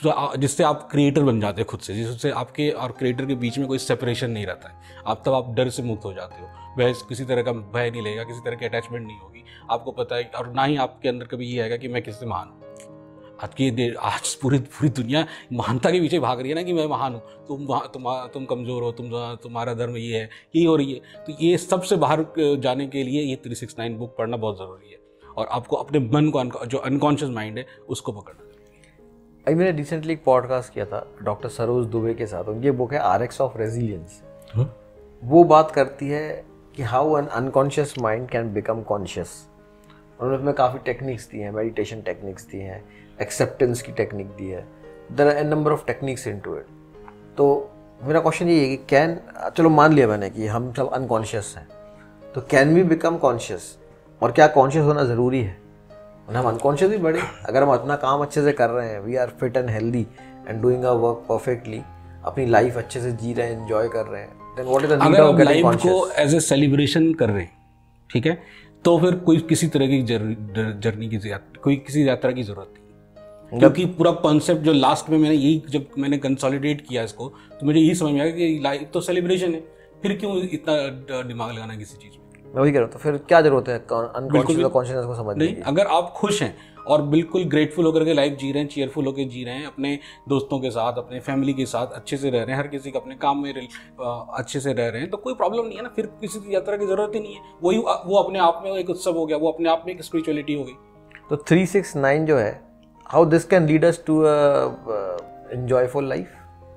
Speaker 2: जिससे आप क्रिएटर बन जाते हैं खुद से, जिससे आपके और क्रिएटर के बीच में कोई सेपरेशन नहीं रहता है। आप डर से मुक्त हो जाते हो, वह किसी तरह का भय नहीं लगेगा, किसी तरह की अटैचमेंट नहीं होगी। आपको पता है, और ना ही आपके अंदर कभी ये आएगा कि मैं किससे महान हूँ। आज पूरी दुनिया महानता के पीछे भाग रही है ना, कि मैं महान हूँ, तुम कमज़ोर हो, तुम्हारा धर्म ये है, ये हो रही है। तो ये सबसे बाहर जाने के लिए ये 369 बुक पढ़ना बहुत ज़रूरी है, और आपको अपने मन को, जो अनकॉन्शियस माइंड है, उसको पकड़ना।
Speaker 1: अभी मैंने रिसेंटली एक पॉडकास्ट किया था डॉक्टर सरोज दुबे के साथ, उनकी बुक है RX ऑफ रेजिलियंस। वो बात करती है कि how an unconscious mind can become conscious. उन्होंने उसमें काफ़ी टेक्निक्स दी हैं, मेडिटेशन टेक्निक्स दी हैं, एक्सेप्टेंस की टेक्निक दी है, there are an number of techniques into it. तो मेरा क्वेश्चन ये है कि चलो मान लिया मैंने कि हम सब अनकॉन्शियस हैं, तो कैन वी बिकम कॉन्शियस, और क्या कॉन्शियस होना ज़रूरी है? हम अनकॉन्शियस भी बढ़े, अगर हम अपना काम अच्छे से कर रहे हैं, we are fit and healthy and doing our work perfectly, अपनी लाइफ अच्छे से जी रहे हैं, एंजॉय कर रहे हैं, then what is the need of getting conscious? अगर
Speaker 2: लाइफ को एज ए सेलिब्रेशन कर रहे हैं, ठीक है, तो फिर कोई किसी तरह की जर्नी की किसी यात्रा की जरूरत नहीं, क्योंकि पूरा कॉन्सेप्ट जो लास्ट में जब मैंने कंसोलिडेट किया इसको, तो मुझे यही समझ में आया कि लाइफ तो सेलिब्रेशन है, फिर क्यों इतना दिमाग लगाना किसी चीज़ में?
Speaker 1: मैं वही कह रहा हूँ, तो फिर क्या जरूरत है अनकॉन्शियस और कॉन्शियसनेस को समझने की?
Speaker 2: अगर आप खुश हैं और बिल्कुल ग्रेटफुल होकर के लाइफ जी रहे हैं, चीयरफुल होकर जी रहे हैं, अपने दोस्तों के साथ, अपने फैमिली के साथ अच्छे से रह रहे हैं, हर किसी का अपने काम में अच्छे से रह रहे हैं, तो कोई प्रॉब्लम नहीं है ना, फिर किसी की यात्रा की जरूरत ही नहीं है। वो अपने आप में एक उत्सव हो गया, वो अपने आप में एक स्पिरिचुअलिटी हो गई।
Speaker 1: तो 369 जो है, how this can lead us to enjoyful life?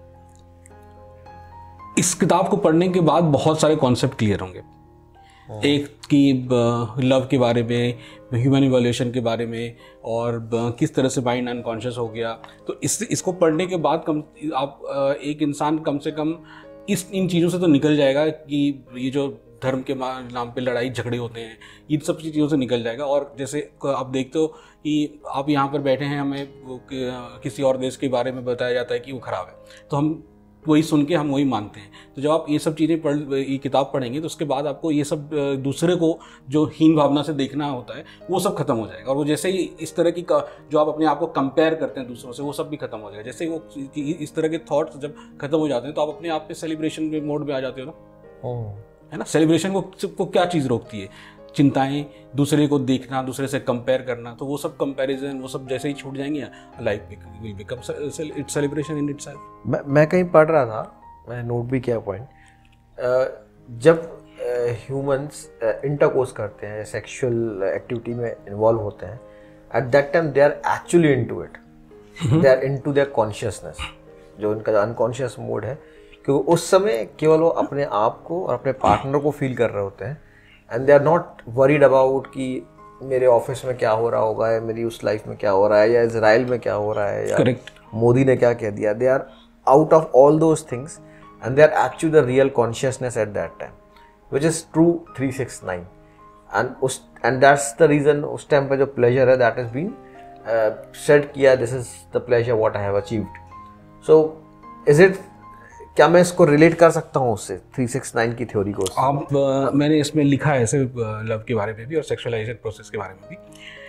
Speaker 2: इस किताब को पढ़ने के बाद बहुत सारे कॉन्सेप्ट क्लियर होंगे। एक कि लव के बारे में, ह्यूमन इवोल्यूशन के बारे में, और किस तरह से माइंड अनकॉन्शियस हो गया। तो इसको पढ़ने के बाद एक इंसान कम से कम इन चीज़ों से तो निकल जाएगा कि ये जो धर्म के नाम पे लड़ाई झगड़े होते हैं, इन सब चीज़ों से निकल जाएगा। और जैसे आप देखते हो कि आप यहाँ पर बैठे हैं, हमें किसी और देश के बारे में बताया जाता है कि वो ख़राब है, तो हम वही सुन के हम वही मानते हैं। तो जब आप ये सब चीज़ें ये किताब पढ़ेंगे, तो उसके बाद आपको ये सब दूसरे को जो हीन भावना से देखना होता है, वो सब खत्म हो जाएगा। और वो जैसे ही इस तरह की जो आप अपने आप को कंपेयर करते हैं दूसरों से, वो सब भी खत्म हो जाएगा। जैसे ही वो इस तरह के थॉट्स जब खत्म हो जाते हैं, तो आप अपने आप पे सेलिब्रेशन के मोड में आ जाते हो ना, है ना। सेलिब्रेशन को क्या चीज़ रोकती है? चिंताएं, दूसरे को देखना, दूसरे से कंपेयर करना। तो वो सब कंपैरिजन, वो सब जैसे ही छूट जाएंगे, life will become its celebration in itself.
Speaker 1: मैं कहीं पढ़ रहा था, मैंने नोट भी किया पॉइंट, जब ह्यूमंस इंटरकोर्स करते हैं, सेक्सुअल एक्टिविटी में इन्वॉल्व होते हैं, at that time they are actually into it, they are into their consciousness, जो उनका अनकॉन्शियस मोड है, क्योंकि उस समय केवल वो अपने आप को और अपने पार्टनर को फील कर रहे होते हैं, and they are not worried about कि मेरे ऑफिस में क्या हो रहा होगा, या मेरी उस लाइफ में क्या हो रहा है, या इजराइल में क्या हो रहा है, या मोदी ने क्या कह दिया। They are out of all those things and they are actually the real consciousness at that time, which is true 369। And that's the reason उस टाइम पे जो प्लेजर है, दैट इज बीन सेट किया, this is the pleasure what I have achieved. So is it, क्या मैं इसको relate कर सकता हूँ उससे 369 की थ्योरी को?
Speaker 2: मैंने इसमें लिखा है ऐसे लव के बारे में भी और सेक्सुअलाइजेशन प्रोसेस के बारे में भी।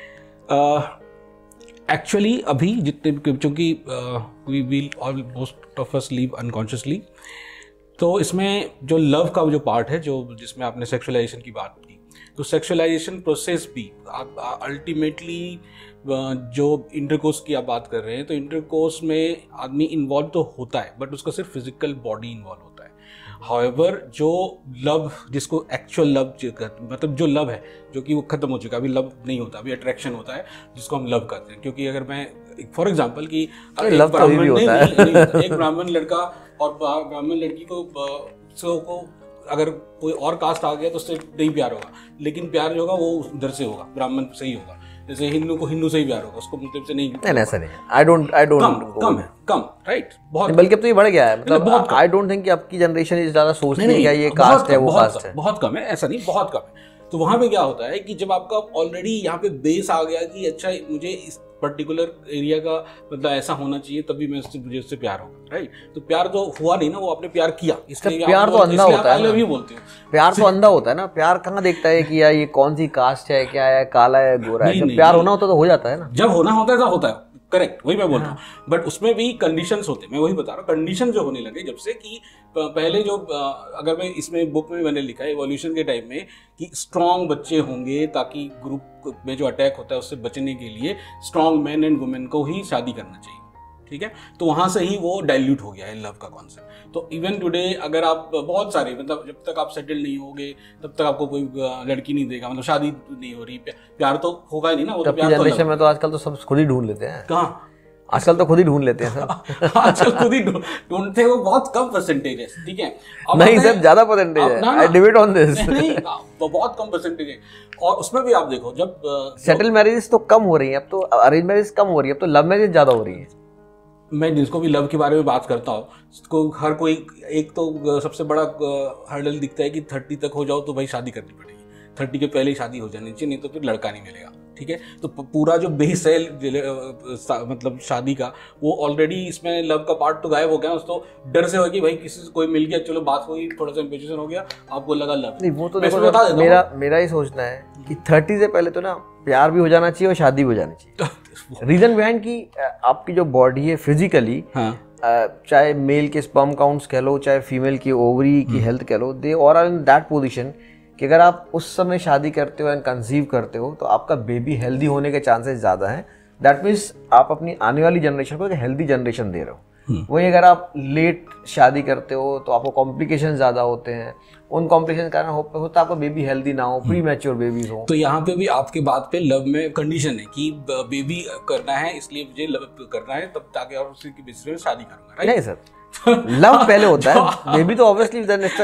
Speaker 2: एक्चुअली अभी जितने, चूँकि we will almost of us live unconsciously, तो इसमें जो लव का जो पार्ट है, जो जिसमें आपने सेक्सुअलाइजेशन की बात की, तो सेक्सुअलाइजेशन प्रोसेस भी अल्टीमेटली जो इंटरकोर्स की आप बात कर रहे हैं, तो इंटरकोर्स में आदमी इन्वॉल्व तो होता है, बट उसका सिर्फ फिजिकल बॉडी इन्वॉल्व होता है। हाउएवर जो लव, जिसको एक्चुअल लव, मतलब जो लव है, जो कि वो खत्म हो चुका है, अभी लव नहीं होता, अभी अट्रैक्शन होता है, जिसको हम लव करते हैं। क्योंकि अगर मैं फॉर एग्जांपल कि एक ब्राह्मण लड़का और ब्राह्मण लड़की को अगर कोई और कास्ट आ गया तो उससे नहीं प्यार होगा, लेकिन प्यार जो होगा वो उधर से होगा, ब्राह्मण से ही होगा। जैसे हिंदू को हिंदू से ही प्यार होगा, उसको मुस्लिम से नहीं।
Speaker 1: ऐसा नहीं है। आई डोंट
Speaker 2: कम राइट, बहुत,
Speaker 1: बल्कि अब तो ये बढ़ गया है। मतलब आई डोंट थिंक कि आपकी जनरेशन इस ज़्यादा सोचती है कि ये कास्ट है, वो कास्ट है।
Speaker 2: बहुत कम है, ऐसा नहीं, बहुत कम है। तो वहाँ पे क्या होता है कि जब आपका ऑलरेडी यहाँ पे बेस आ गया कि अच्छा मुझे इस पर्टिकुलर एरिया का मतलब ऐसा होना चाहिए, तभी मुझे उससे प्यार होगा, राइट। तो प्यार तो हुआ नहीं ना, वो आपने प्यार किया, इसलिए
Speaker 1: प्यार तो अंधा होता है।
Speaker 2: भी बोलते हो
Speaker 1: प्यार तो अंधा होता है ना। प्यार कहाँ देखता है कि यार ये कौन सी कास्ट है, क्या है, काला है, गोरा है। जब प्यार होना होता है तो हो जाता है ना।
Speaker 2: जब होना होता है तो होता है, करेक्ट, वही मैं बोल रहा हूँ। बट उसमें भी कंडीशंस होते हैं, मैं वही बता रहा हूँ, कंडीशन जो होने लगे जब से कि पहले जो अगर मैं इसमें बुक में मैंने लिखा है इवोल्यूशन के टाइम में कि स्ट्रांग बच्चे होंगे ताकि ग्रुप में जो अटैक होता है उससे बचने के लिए स्ट्रांग मैन एंड वुमेन को ही शादी करना चाहिए, ठीक है। तो वहाँ से ही वो डाइल्यूट हो गया है लव का कॉन्सेप्ट। तो इवन टुडे अगर आप बहुत सारे मतलब जब तक आप सेटल नहीं होगे तब तक आपको कोई लड़की नहीं देगा, मतलब शादी नहीं हो रही, प्यार तो होगा ही नहीं ना, वो तो प्यार
Speaker 1: जनरेशन में तो आजकल तो सब खुद ही ढूंढ लेते हैं।
Speaker 2: कहाँ
Speaker 1: आजकल तो खुद ही ढूंढ लेते हैं सब।
Speaker 2: आजकल खुद ही ढूंढते हैं, वो बहुत कम परसेंटेज है, ठीक है।
Speaker 1: नहीं सर, ज्यादा परसेंटेज है, आई डिबेट ऑन दिस।
Speaker 2: नहीं, बहुत कम परसेंटेज है। और उसमें भी आप देखो जब
Speaker 1: सेटल मैरिज तो कम हो रही है अब, तो अरेंज मैरिज कम हो रही है, अब तो लव मैरिज ज्यादा हो रही है।
Speaker 2: मैं जिसको भी लव के बारे में बात करता हूँ उसको हर कोई एक तो सबसे बड़ा हर्डल दिखता है कि 30 तक हो जाओ तो भाई शादी करनी पड़ेगी, 30 के पहले ही शादी हो जानी चाहिए, नहीं तो फिर लड़का नहीं मिलेगा, ठीक है। तो पूरा जो बेस है मतलब शादी का, वो ऑलरेडी इसमें लव का पार्ट तो गायब हो गया। उसको डर से हो कि भाई किसी से कोई मिल गया, चलो बात हुई, थोड़ा सा इंप्रेशन हो गया, आपको लगा लव।
Speaker 1: नहीं, वो तो देखो, मेरा ही सोचना है कि 30 से पहले तो ना प्यार भी हो जाना चाहिए और शादी भी हो जानी चाहिए। रीजन बिहाइंड कि आपकी जो बॉडी है फिजिकली, चाहे मेल के स्पर्म काउंट्स कह लो, चाहे फीमेल की ओवरी की हेल्थ कह लो, they all are in that position कि अगर आप उस समय शादी करते हो एंड कंसीव करते हो तो आपका बेबी हेल्दी होने के चांसेस ज़्यादा हैं। दैट मीन्स आप अपनी आने वाली जनरेशन को एक हेल्दी जनरेशन दे रहे हो। वही अगर आप लेट शादी करते हो तो आपको कॉम्प्लिकेशन ज़्यादा होते हैं, उन कॉम्प्लिकेशन कारण होता है आपका बेबी हेल्दी ना हो, प्री मैच्योर बेबीज हो।
Speaker 2: तो यहाँ पे भी आपके बात पे लव में कंडीशन है कि बेबी करना है इसलिए मुझे लव करना है, तब ताकि और उसी के बेसिस पे शादी करूंगा, राइट?
Speaker 1: नहीं सर, लव पहले होता है, बेबी तो obviously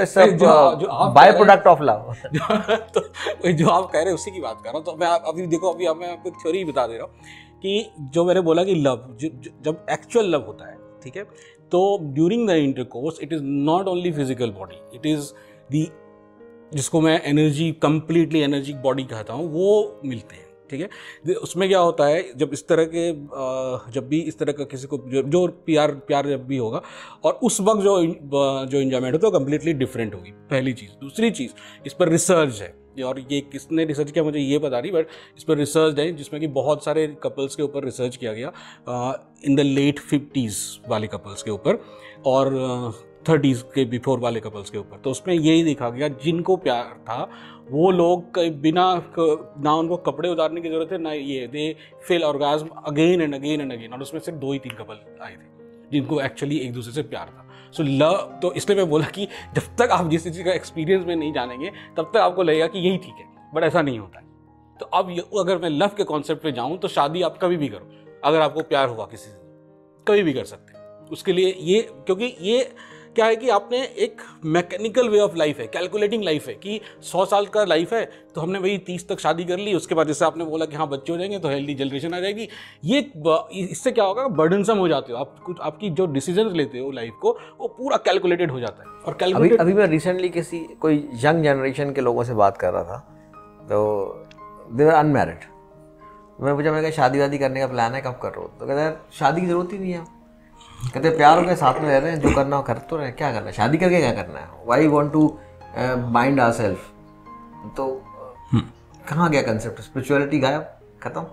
Speaker 1: byproduct of love.
Speaker 2: तो जो आप कह रहे हैं उसी की बात कर रहा हूँ। तो मैं अभी देखो, अभी मैं आपको थ्योरी बता दे रहा हूँ कि जो मैंने बोला कि लव जब एक्चुअल लव होता है, ठीक है, तो during the intercourse it is not only physical body, it is the जिसको मैं एनर्जी, कंप्लीटली एनर्जिक बॉडी कहता हूँ, वो मिलते हैं, ठीक है। उसमें क्या होता है जब इस तरह के जब भी इस तरह का किसी को जो प्यार जब भी होगा और उस वक्त जो इंजॉयमेंट होता है वो कम्प्लीटली डिफरेंट होगी, पहली चीज़। दूसरी चीज़, इस पर रिसर्च है, और ये किसने रिसर्च किया मुझे ये पता नहीं, बट इस पर रिसर्च है जिसमें कि बहुत सारे कपल्स के ऊपर रिसर्च किया गया इन द लेट 50s वाले कपल्स के ऊपर और 30s के बिफोर वाले कपल्स के ऊपर। तो उसमें यही देखा गया जिनको प्यार था वो लोग बिना ना उनको कपड़े उतारने की जरूरत है ना ये, they feel orgasm again and again and again. और उसमें सिर्फ 2 ही 3 कपल आए थे जिनको एक्चुअली एक दूसरे से प्यार था। सो लव, तो इसलिए मैं बोला कि जब तक आप जिस चीज़ का एक्सपीरियंस में नहीं जानेंगे तब तक आपको लगेगा कि यही ठीक है, बट ऐसा नहीं होता है। तो अब अगर मैं लव के कॉन्सेप्ट पे जाऊँ तो शादी आप कभी भी करो, अगर आपको प्यार हुआ किसी से कभी भी कर सकते हैं। उसके लिए ये, क्योंकि ये क्या है कि आपने एक मैकेनिकल वे ऑफ लाइफ है, कैलकुलेटिंग लाइफ है कि 100 साल का लाइफ है तो हमने वही 30 तक शादी कर ली, उसके बाद जैसे आपने बोला कि हाँ बच्चे हो जाएंगे तो हेल्दी जनरेशन आ जाएगी। ये इससे क्या होगा, बर्डनसम हो जाते हो आप, कुछ आपकी जो डिसीजन लेते हो लाइफ को वो पूरा कैलकुलेटेड हो जाता है। और कैलकुलेटेड
Speaker 1: अभी मैं रिसेंटली कोई यंग जनरेशन के लोगों से बात कर रहा था, तो दे वर अनमैरिड। मैं पूछा, मैंने कहा शादी वादी करने का प्लान है, कब कर रहे हो? तो कहते हैं शादी की जरूरत ही नहीं है, कहते प्यार हो गया, साथ में रह रहे हैं, जो करना हो कर तो रहे, क्या करना है, शादी करके क्या करना है, why want to bind our self. तो कहाँ गया कंसेप्ट, स्पिरिचुअलिटी गायब, खत्म।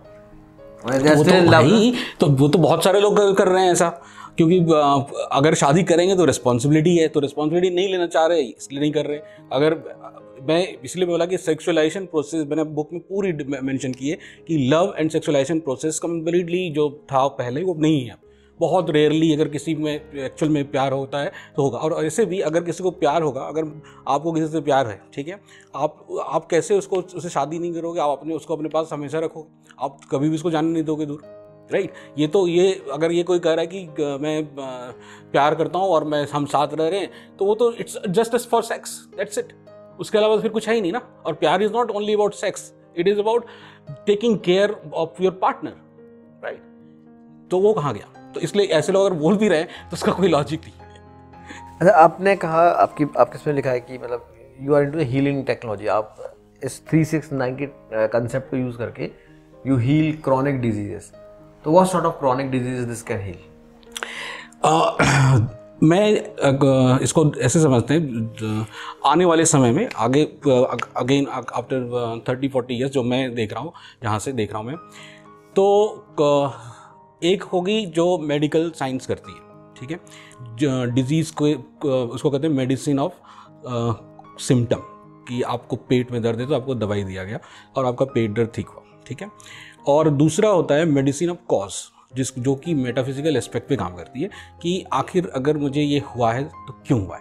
Speaker 2: वो तो बहुत सारे लोग कर रहे हैं ऐसा, क्योंकि अगर शादी करेंगे तो रिस्पॉन्सिबिलिटी है, तो रिस्पॉन्सिबिलिटी नहीं लेना चाह रहे इसलिए नहीं कर रहे। अगर मैं इसलिए बोला कि सेक्सुअलाइजेशन प्रोसेस मैंने बुक में पूरी मेंशन की है कि love and sexualization process completely जो था पहले वो नहीं है। बहुत रेयरली अगर किसी में एक्चुअल में प्यार होता है तो होगा। और ऐसे भी अगर किसी को प्यार होगा, अगर आपको किसी से प्यार है, ठीक है, आप कैसे उसे शादी नहीं करोगे, आप उसको अपने पास हमेशा रखोगे, आप कभी भी उसको जाने नहीं दोगे दूर, राइट? ये अगर ये कोई कह रहा है कि मैं प्यार करता हूँ और हम साथ रह रहे हैं, तो वो तो it's just for sex, that's it. उसके अलावा फिर कुछ है ही नहीं ना। और प्यार is not only about sex, it is about taking care of your partner, right? तो वो कहाँ गया? तो इसलिए ऐसे लोग अगर बोल भी रहे हैं तो उसका कोई लॉजिक नहीं है।
Speaker 1: अच्छा, आपने कहा आपके इसमें लिखा है कि मतलब you are into healing technology, आप इस 369 के कंसेप्ट को यूज करके यू हील क्रॉनिक डिजीजेस। तो what sort of chronic diseases this can heal?
Speaker 2: मैं इसको ऐसे समझते हैं, आने वाले समय में आगे अगेन आफ्टर 30-40 ईयर्स जो मैं देख रहा हूँ, जहाँ से देख रहा हूँ मैं, तो एक होगी जो मेडिकल साइंस करती है, ठीक है, डिजीज़ को उसको कहते हैं मेडिसिन ऑफ सिम्टम, कि आपको पेट में दर्द है तो आपको दवाई दिया गया और आपका पेट दर्द ठीक हुआ, ठीक है। और दूसरा होता है मेडिसिन ऑफ कॉज, जो कि मेटाफिजिकल एस्पेक्ट पे काम करती है कि आखिर अगर मुझे ये हुआ है तो क्यों हुआ है।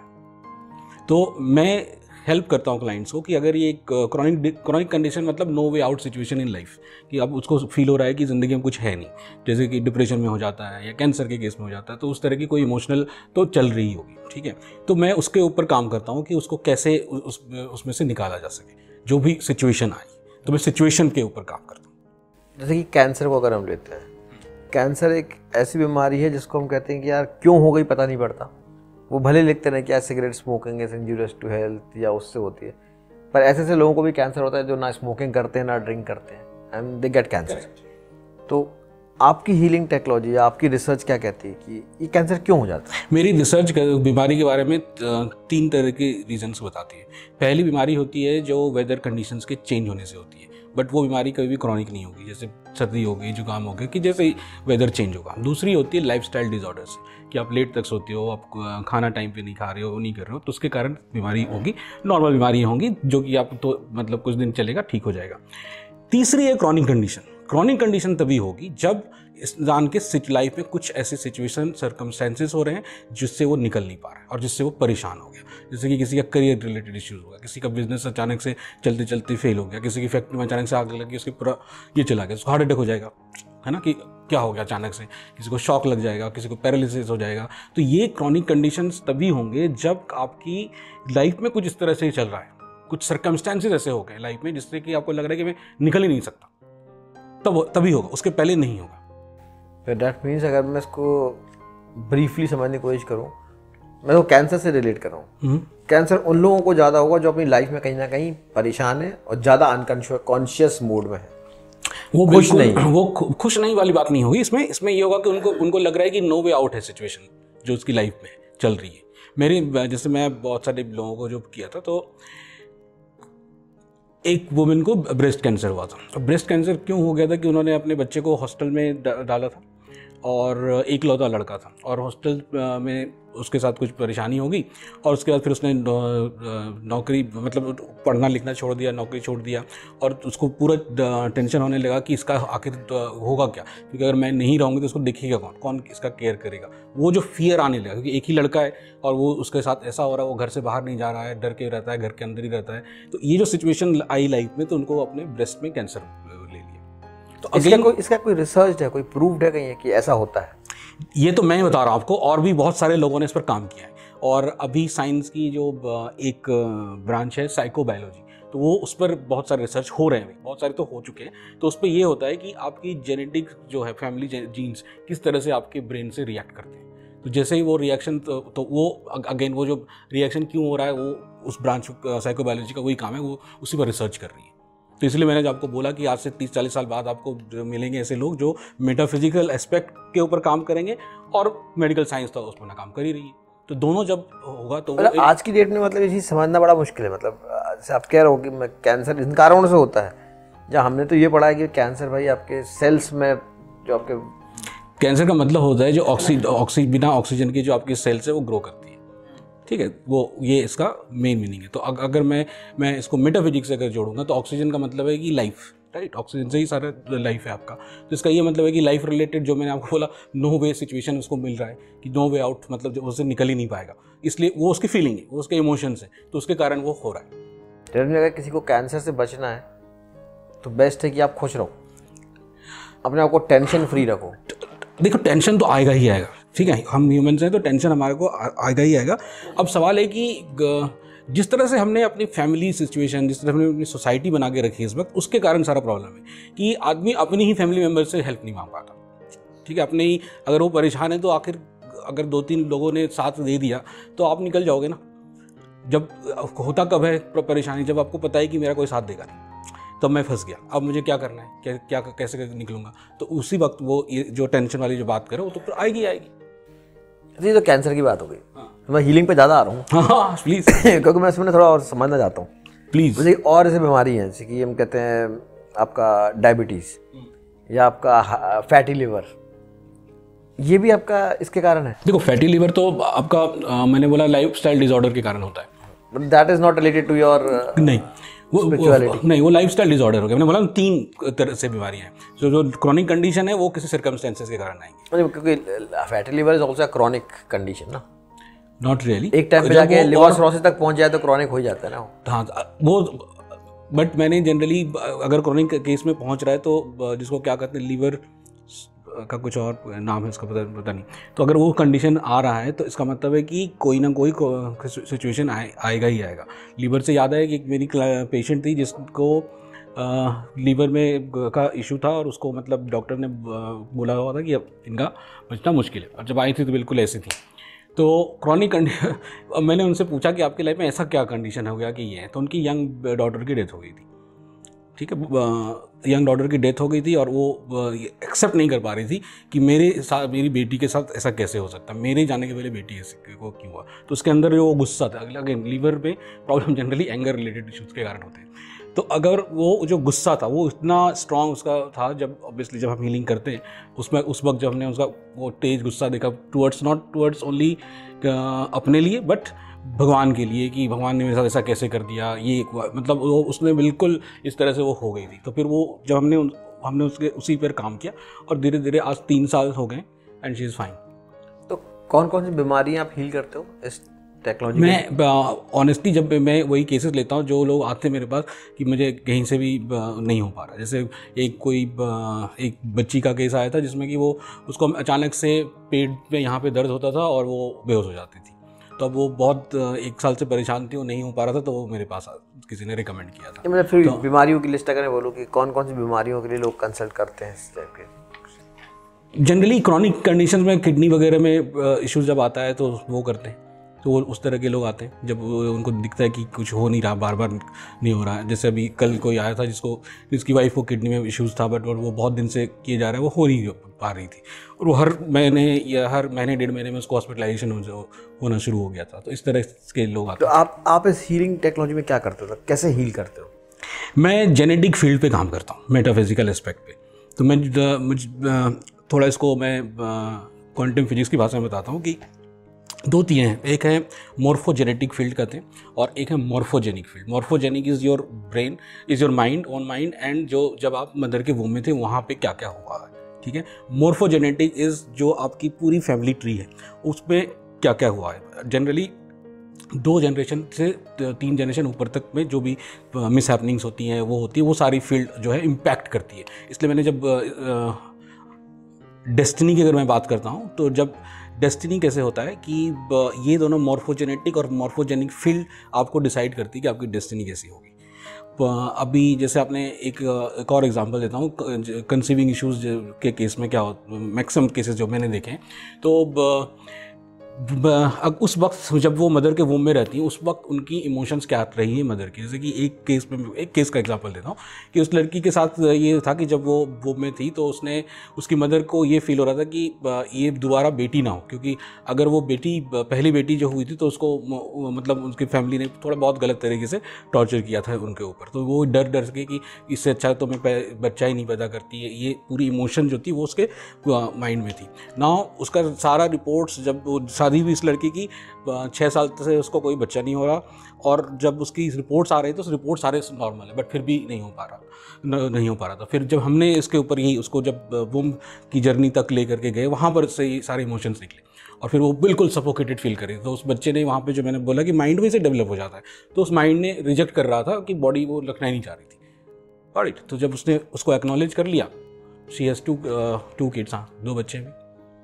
Speaker 2: तो मैं हेल्प करता हूँ क्लाइंट्स को कि अगर ये एक क्रॉनिक कंडीशन मतलब no way out situation in life, कि अब उसको फील हो रहा है कि ज़िंदगी में कुछ है नहीं, जैसे कि डिप्रेशन में हो जाता है या कैंसर के केस में हो जाता है, तो उस तरह की कोई इमोशनल तो चल रही होगी, ठीक है। तो मैं उसके ऊपर काम करता हूँ कि उसको कैसे उसमें से निकाला जा सके, जो भी सिचुएशन आई तो मैं सिचुएशन के ऊपर काम करता हूँ।
Speaker 1: जैसे कि कैंसर को अगर हम लेते हैं, कैंसर एक ऐसी बीमारी है जिसको हम कहते हैं कि यार क्यों हो गई पता नहीं पड़ता। वो भले लिखते हैं कि यार cigarette smoking is injurious to health या उससे होती है, पर ऐसे ऐसे लोगों को भी कैंसर होता है जो ना स्मोकिंग करते हैं ना ड्रिंक करते हैं एंड दे गेट कैंसर। तो आपकी हीलिंग टेक्नोलॉजी या आपकी रिसर्च क्या कहती है कि ये कैंसर क्यों हो जाता है?
Speaker 2: मेरी रिसर्च बीमारी के बारे में 3 तरह के रीजंस बताती है। पहली बीमारी होती है जो वेदर कंडीशंस के चेंज होने से होती है, बट वो बीमारी कभी भी क्रॉनिक नहीं होगी, जैसे सर्दी हो गई, जुकाम हो गया, कि जैसे ही वेदर चेंज होगा। दूसरी होती है लाइफस्टाइल डिसऑर्डर्स, कि आप लेट तक सोते हो, आप खाना टाइम पे नहीं खा रहे हो, वो नहीं कर रहे हो, तो उसके कारण बीमारी होगी। नॉर्मल बीमारी होंगी जो कि आप तो मतलब कुछ दिन चलेगा, ठीक हो जाएगा। तीसरी है क्रॉनिक कंडीशन। क्रॉनिक कंडीशन तभी होगी जब इंसान के लाइफ में कुछ ऐसे सिचुएशन सर्कमस्टेंसेस हो रहे हैं जिससे वो निकल नहीं पा रहा है और जिससे वो परेशान हो गया। जैसे कि किसी का करियर रिलेटेड इश्यूज हो गया, किसी का बिजनेस अचानक से चलते चलते फेल हो गया, किसी की फैक्ट्री में अचानक से आग लगी, उसके पूरा ये चला गया, उसको हार्ट अटैक हो जाएगा, है ना, कि क्या हो गया अचानक से, किसी को शॉक लग जाएगा, किसी को पैरालिसिस हो जाएगा। तो ये क्रॉनिक कंडीशंस तभी होंगे जब आपकी लाइफ में कुछ इस तरह से चल रहा है, कुछ सर्कमस्टेंसेस ऐसे हो गए लाइफ में जिससे कि आपको लग रहा है कि मैं निकल ही नहीं सकता, तभी होगा, उसके पहले नहीं होगा।
Speaker 1: तो डैट मीन्स अगर मैं इसको ब्रीफली समझने की कोशिश करूँ, मैं तो कैंसर से रिलेट कर रहा हूँ। कैंसर उन लोगों को ज़्यादा होगा जो अपनी लाइफ में कहीं ना कहीं परेशान है और ज़्यादा अनकॉन्शियस मूड में है,
Speaker 2: वो खुश नहीं, वो खुश नहीं वाली बात नहीं होगी इसमें ये होगा कि उनको लग रहा है कि नो वे आउट है सिचुएशन जो उसकी लाइफ में चल रही है। मेरी जैसे मैं बहुत सारे लोगों को जो किया था, तो एक वुमेन को ब्रेस्ट कैंसर हुआ था। ब्रेस्ट कैंसर क्यों हो गया था कि उन्होंने अपने बच्चे को हॉस्टल में डाला था और एकलौता लड़का था, और हॉस्टल में उसके साथ कुछ परेशानी होगी और उसके बाद फिर उसने नौकरी मतलब पढ़ना लिखना छोड़ दिया, नौकरी छोड़ दिया, और उसको पूरा टेंशन होने लगा कि इसका आखिर होगा क्या, क्योंकि अगर मैं नहीं रहूँगी तो उसको देखेगा कौन इसका केयर करेगा। वो जो फियर आने लगा, क्योंकि एक ही लड़का है और वो उसके साथ ऐसा हो रहा है, वो घर से बाहर नहीं जा रहा है, डर के रहता है, घर के अंदर ही रहता है। तो ये जो सिचुएशन आई लाइफ में, तो उनको अपने ब्रेस्ट में कैंसर ले लिया। तो
Speaker 1: इसका कोई रिसर्च है, कोई प्रूव्ड है कहीं कि ऐसा होता है?
Speaker 2: ये तो मैं बता रहा हूँ आपको, और भी बहुत सारे लोगों ने इस पर काम किया है। और अभी साइंस की जो एक ब्रांच है साइकोबायोलॉजी, तो वो उस पर बहुत सारे रिसर्च हो रहे हैं, बहुत सारे तो हो चुके हैं। तो उस पर ये होता है कि आपकी जेनेटिक जो है, फैमिली जीन्स किस तरह से आपके ब्रेन से रिएक्ट करते हैं। तो जैसे ही वो रिएक्शन, तो वो अगेन वो जो रिएक्शन क्यों हो रहा है, वो उस ब्रांच साइकोबायोलॉजी का वही काम है, वो उसी पर रिसर्च कर रही है। तो इसलिए मैंने जो आपको बोला कि आज से 30-40 साल बाद आपको मिलेंगे ऐसे लोग जो मेटाफिजिकल एस्पेक्ट के ऊपर काम करेंगे, और मेडिकल साइंस तो उसमें काम कर ही रही है। तो दोनों जब होगा तो
Speaker 1: आज की डेट में मतलब ये चीज़ समझना बड़ा मुश्किल है। मतलब जैसे आप कह रहे हो कि कैंसर इन कारणों से होता है, जहाँ हमने तो ये पढ़ा है कि कैंसर भाई आपके सेल्स में जो आपके
Speaker 2: कैंसर का मतलब होता है जो बिना ऑक्सीजन की जो आपकी सेल्स है वो ग्रो करती है, ठीक है, वो ये इसका मेन मीनिंग है। तो अगर मैं इसको मेटाफिजिक्स से अगर जोड़ूंगा तो ऑक्सीजन का मतलब है कि लाइफ, राइट, ऑक्सीजन से ही सारा लाइफ है आपका। तो इसका ये मतलब है कि लाइफ रिलेटेड जो मैंने आपको बोला नो वे सिचुएशन उसको मिल रहा है, कि नो वे आउट मतलब जो उससे निकल ही नहीं पाएगा, इसलिए वो उसकी फीलिंग है, वो उसके इमोशंस है, तो उसके कारण वो हो रहा है।
Speaker 1: अगर किसी को कैंसर से बचना है तो बेस्ट है कि आप खुश रहो, अपने आप को टेंशन फ्री रखो।
Speaker 2: देखो टेंशन तो आएगा ही आएगा, ठीक है, हम ह्यूमंस हैं तो टेंशन हमारे को आएगा ही आएगा। अब सवाल है कि जिस तरह से हमने अपनी फैमिली सिचुएशन, जिस तरह हमने अपनी सोसाइटी बना के रखी है इस वक्त, उसके कारण सारा प्रॉब्लम है कि आदमी अपनी ही फैमिली मेम्बर से हेल्प नहीं मांग पाता, ठीक है। अपने ही अगर वो परेशान है तो आखिर अगर 2-3 लोगों ने साथ दे दिया तो आप निकल जाओगे ना। जब होता कब है परेशानी, जब आपको पता है कि मेरा कोई साथ देगा नहीं, तब मैं फंस गया, अब मुझे क्या करना है, क्या कैसे निकलूंगा, तो उसी वक्त वो ये जो टेंशन वाली जो बात करो वो तो आएगी।
Speaker 1: ये तो कैंसर की बात हो गई। तो मैं हीलिंग पे ज़्यादा आ रहा हूँ।
Speaker 2: हाँ प्लीज़
Speaker 1: क्योंकि मैं इसमें थोड़ा और समझना चाहता हूँ
Speaker 2: प्लीज़।
Speaker 1: जैसे और ऐसे बीमारी हैं जैसे कि हम कहते हैं आपका डायबिटीज़ या आपका फैटी लिवर ये भी आपका इसके कारण है?
Speaker 2: देखो फैटी लीवर तो आपका मैंने बोला लाइफस्टाइल डिसऑर्डर के कारण होता है।
Speaker 1: That is not related to your
Speaker 2: नहीं वो लाइफस्टाइल डिसऑर्डर हो गया। मैंने बोला 3 तरह से बीमारियां हैं। जो क्रॉनिक कंडीशन है वो किसी सर्कमस्टेंसेस के कारण आएंगी,
Speaker 1: क्योंकि fatty liver is also a chronic condition ना।
Speaker 2: नॉट रियली,
Speaker 1: एक टाइम पे जाके लिवर सिरोसिस तक पहुंच जाए तो क्रॉनिक हो जाता है ना।
Speaker 2: हाँ वो, बट मैंने जनरली अगर क्रॉनिक केस में पहुंच रहा है तो जिसको क्या कहते हैं लीवर का कुछ और नाम है इसका पता नहीं, तो अगर वो कंडीशन आ रहा है तो इसका मतलब है कि कोई ना कोई सिचुएशन आएगा ही आएगा। लीवर से याद है कि एक मेरी पेशेंट थी जिसको लीवर में का इशू था और उसको मतलब डॉक्टर ने बोला हुआ था कि अब इनका बचना मुश्किल है, और जब आई थी तो बिल्कुल ऐसी थी। तो क्रॉनिक कंडीशन मैंने उनसे पूछा कि आपकी लाइफ में ऐसा क्या कंडीशन हो गया कि ये है, तो उनकी यंग डॉटर की डेथ हो गई थी। ठीक है, यंग डॉटर की डेथ हो गई थी और वो एक्सेप्ट नहीं कर पा रही थी कि मेरे साथ, मेरी बेटी के साथ ऐसा कैसे हो सकता है, मेरे जाने के पहले बेटी ऐसे को क्यों हुआ। तो उसके अंदर जो गुस्सा था, अगेन लीवर में problem generally anger related issues के कारण होते हैं। तो अगर वो जो गुस्सा था वो इतना स्ट्रांग उसका था, जब ऑब्वियसली जब हम हीलिंग करते हैं उसमें उस वक्त जब हमने उसका वो तेज गुस्सा देखा टुवर्ड्स नॉट टुवर्ड्स ओनली अपने लिए बट भगवान के लिए, कि भगवान ने मेरे साथ ऐसा कैसे कर दिया, ये मतलब वो उसने बिल्कुल इस तरह से वो हो गई थी। तो फिर वो जब हमने उसके उसी पर काम किया और धीरे धीरे आज 3 साल हो गए एंड शी इज़ फाइन।
Speaker 1: तो कौन कौन सी बीमारियाँ आप हील करते हो इस टेक्नोलॉजी?
Speaker 2: मैं ऑनेस्टली जब मैं वही केसेस लेता हूँ जो लोग आते हैं मेरे पास कि मुझे कहीं से भी नहीं हो पा रहा। जैसे एक बच्ची का केस आया था जिसमें कि वो उसको अचानक से पेट में यहाँ पे दर्द होता था और वो बेहोश हो जाती थी। तो अब वो बहुत 1 साल से परेशान थी, वो नहीं हो पा रहा था, तो वो मेरे पास किसी ने रिकमेंड किया था।
Speaker 1: मतलब फिर बीमारियों की लिस्ट अगर बोलो कि कौन कौन सी बीमारियों के लिए लोग कंसल्ट करते हैं इस टाइप के?
Speaker 2: जनरली क्रॉनिक कंडीशन में किडनी वगैरह में इश्यूज जब आता है तो वो करते हैं, तो वो उस तरह के लोग आते हैं जब उनको दिखता है कि कुछ हो नहीं रहा, बार बार नहीं हो रहा है। जैसे अभी कल कोई आया था जिसकी वाइफ को किडनी में इश्यूज़ था, बट वो बहुत दिन से किए जा रहा है, वो हो नहीं पा रही थी, और वो हर महीने 1.5 महीने में उसको हॉस्पिटलाइजेशन होना शुरू हो गया था। तो इस तरह के लोग आते हैं।
Speaker 1: तो आप इस हीलिंग टेक्नोलॉजी में क्या करते हो, कैसे हील करते हो?
Speaker 2: मैं जेनेटिक फील्ड पे काम करता हूँ, मेटाफिजिकल एस्पेक्ट पे। तो मैं थोड़ा इसको मैं क्वांटम फिजिक्स की भाषा में बताता हूँ कि 2 चीज़ें हैं। एक है मॉर्फोजेनेटिक फील्ड कहते हैं और एक है morphogenic field. Morphogenic is your brain, is your mind, on mind, and जो जब आप मदर के वूम में थे वहाँ पे क्या क्या हुआ है। ठीक है, मॉर्फोजेनेटिक इज़ जो आपकी पूरी फैमिली ट्री है उस पर क्या क्या हुआ है। जनरली 2 जनरेशन से 3 जनरेशन ऊपर तक में जो भी मिस हैपनिंग्स होती हैं वो होती है, वो सारी फील्ड जो है इम्पैक्ट करती है। इसलिए मैंने जब डेस्टिनी की अगर मैं बात करता हूँ तो जब डेस्टिनी कैसे होता है कि ये दोनों मॉर्फोजेनेटिक और मॉर्फोजेनिक फील्ड आपको डिसाइड करती है कि आपकी डेस्टिनी कैसी होगी। अभी जैसे आपने एक और एग्जांपल देता हूँ, कंसीविंग इश्यूज़ के केस में क्या होता, मैक्सिमम केसेस जो मैंने देखे हैं, तो उस वक्त जब वो मदर के वूम में रहती हैं उस वक्त उनकी इमोशंस क्या रही है मदर की। जैसे कि एक केस का एग्जांपल देता हूँ कि उस लड़की के साथ ये था कि जब वो वूम में थी तो उसकी मदर को ये फील हो रहा था कि ये दोबारा बेटी ना हो, क्योंकि अगर वो पहली बेटी जो हुई थी तो उसको मतलब उसकी फैमिली ने थोड़ा बहुत गलत तरीके से टॉर्चर किया था उनके ऊपर। तो वो डर के कि इससे अच्छा तो मैं बच्चा ही नहीं पैदा करती है, ये पूरी इमोशन जो थी वो उसके माइंड में थी ना। उसका सारा रिपोर्ट्स, जब शादी हुई इस लड़की की 6 साल से उसको कोई बच्चा नहीं हो रहा, और जब उसकी रिपोर्ट्स आ रही तो रिपोर्ट सारे नॉर्मल है, बट फिर भी नहीं हो पा रहा था। फिर जब हमने इसके ऊपर यही उसको जब वुम की जर्नी तक ले करके गए, वहाँ पर से सारे इमोशंस निकले और फिर वो बिल्कुल सफोकेटेड फील करे। तो उस बच्चे ने वहाँ पे जो मैंने बोला कि माइंड में से डेवलप हो जाता है, तो उस माइंड ने रिजेक्ट कर रहा था कि बॉडी वो रखना ही नहीं चाह रही थी। राइट, तो जब उसने उसको एक्नॉलेज कर लिया, शी हैज़ 2 किड्स, हाँ 2 बच्चे भी।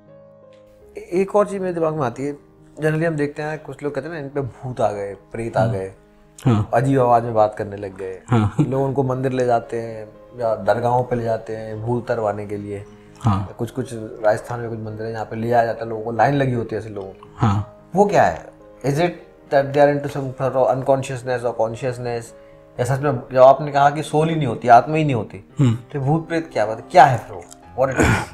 Speaker 1: एक और चीज़ मेरे दिमाग में आती है, जनरली हम देखते हैं कुछ लोग कहते हैं ना इन पे भूत आ गए, प्रेत आ गए,
Speaker 2: हाँ,
Speaker 1: अजीब आवाज़ में बात करने लग गए।
Speaker 2: हाँ,
Speaker 1: लोग उनको मंदिर ले जाते हैं या दरगाहों पे ले जाते हैं भूत तरवाने के लिए।
Speaker 2: हाँ,
Speaker 1: कुछ राजस्थान में कुछ मंदिर है यहाँ पे ले आया जाता है, लोगों को लाइन लगी होती है ऐसे लोगों की।
Speaker 2: हाँ,
Speaker 1: वो क्या है? Is it that they are into some unconsciousness और कॉन्शियसनेस, या सच में जब आपने कहा कि सोल ही नहीं होती, आत्मा ही नहीं होती, तो भूत प्रेत क्या बात क्या है फिर वो? What it is?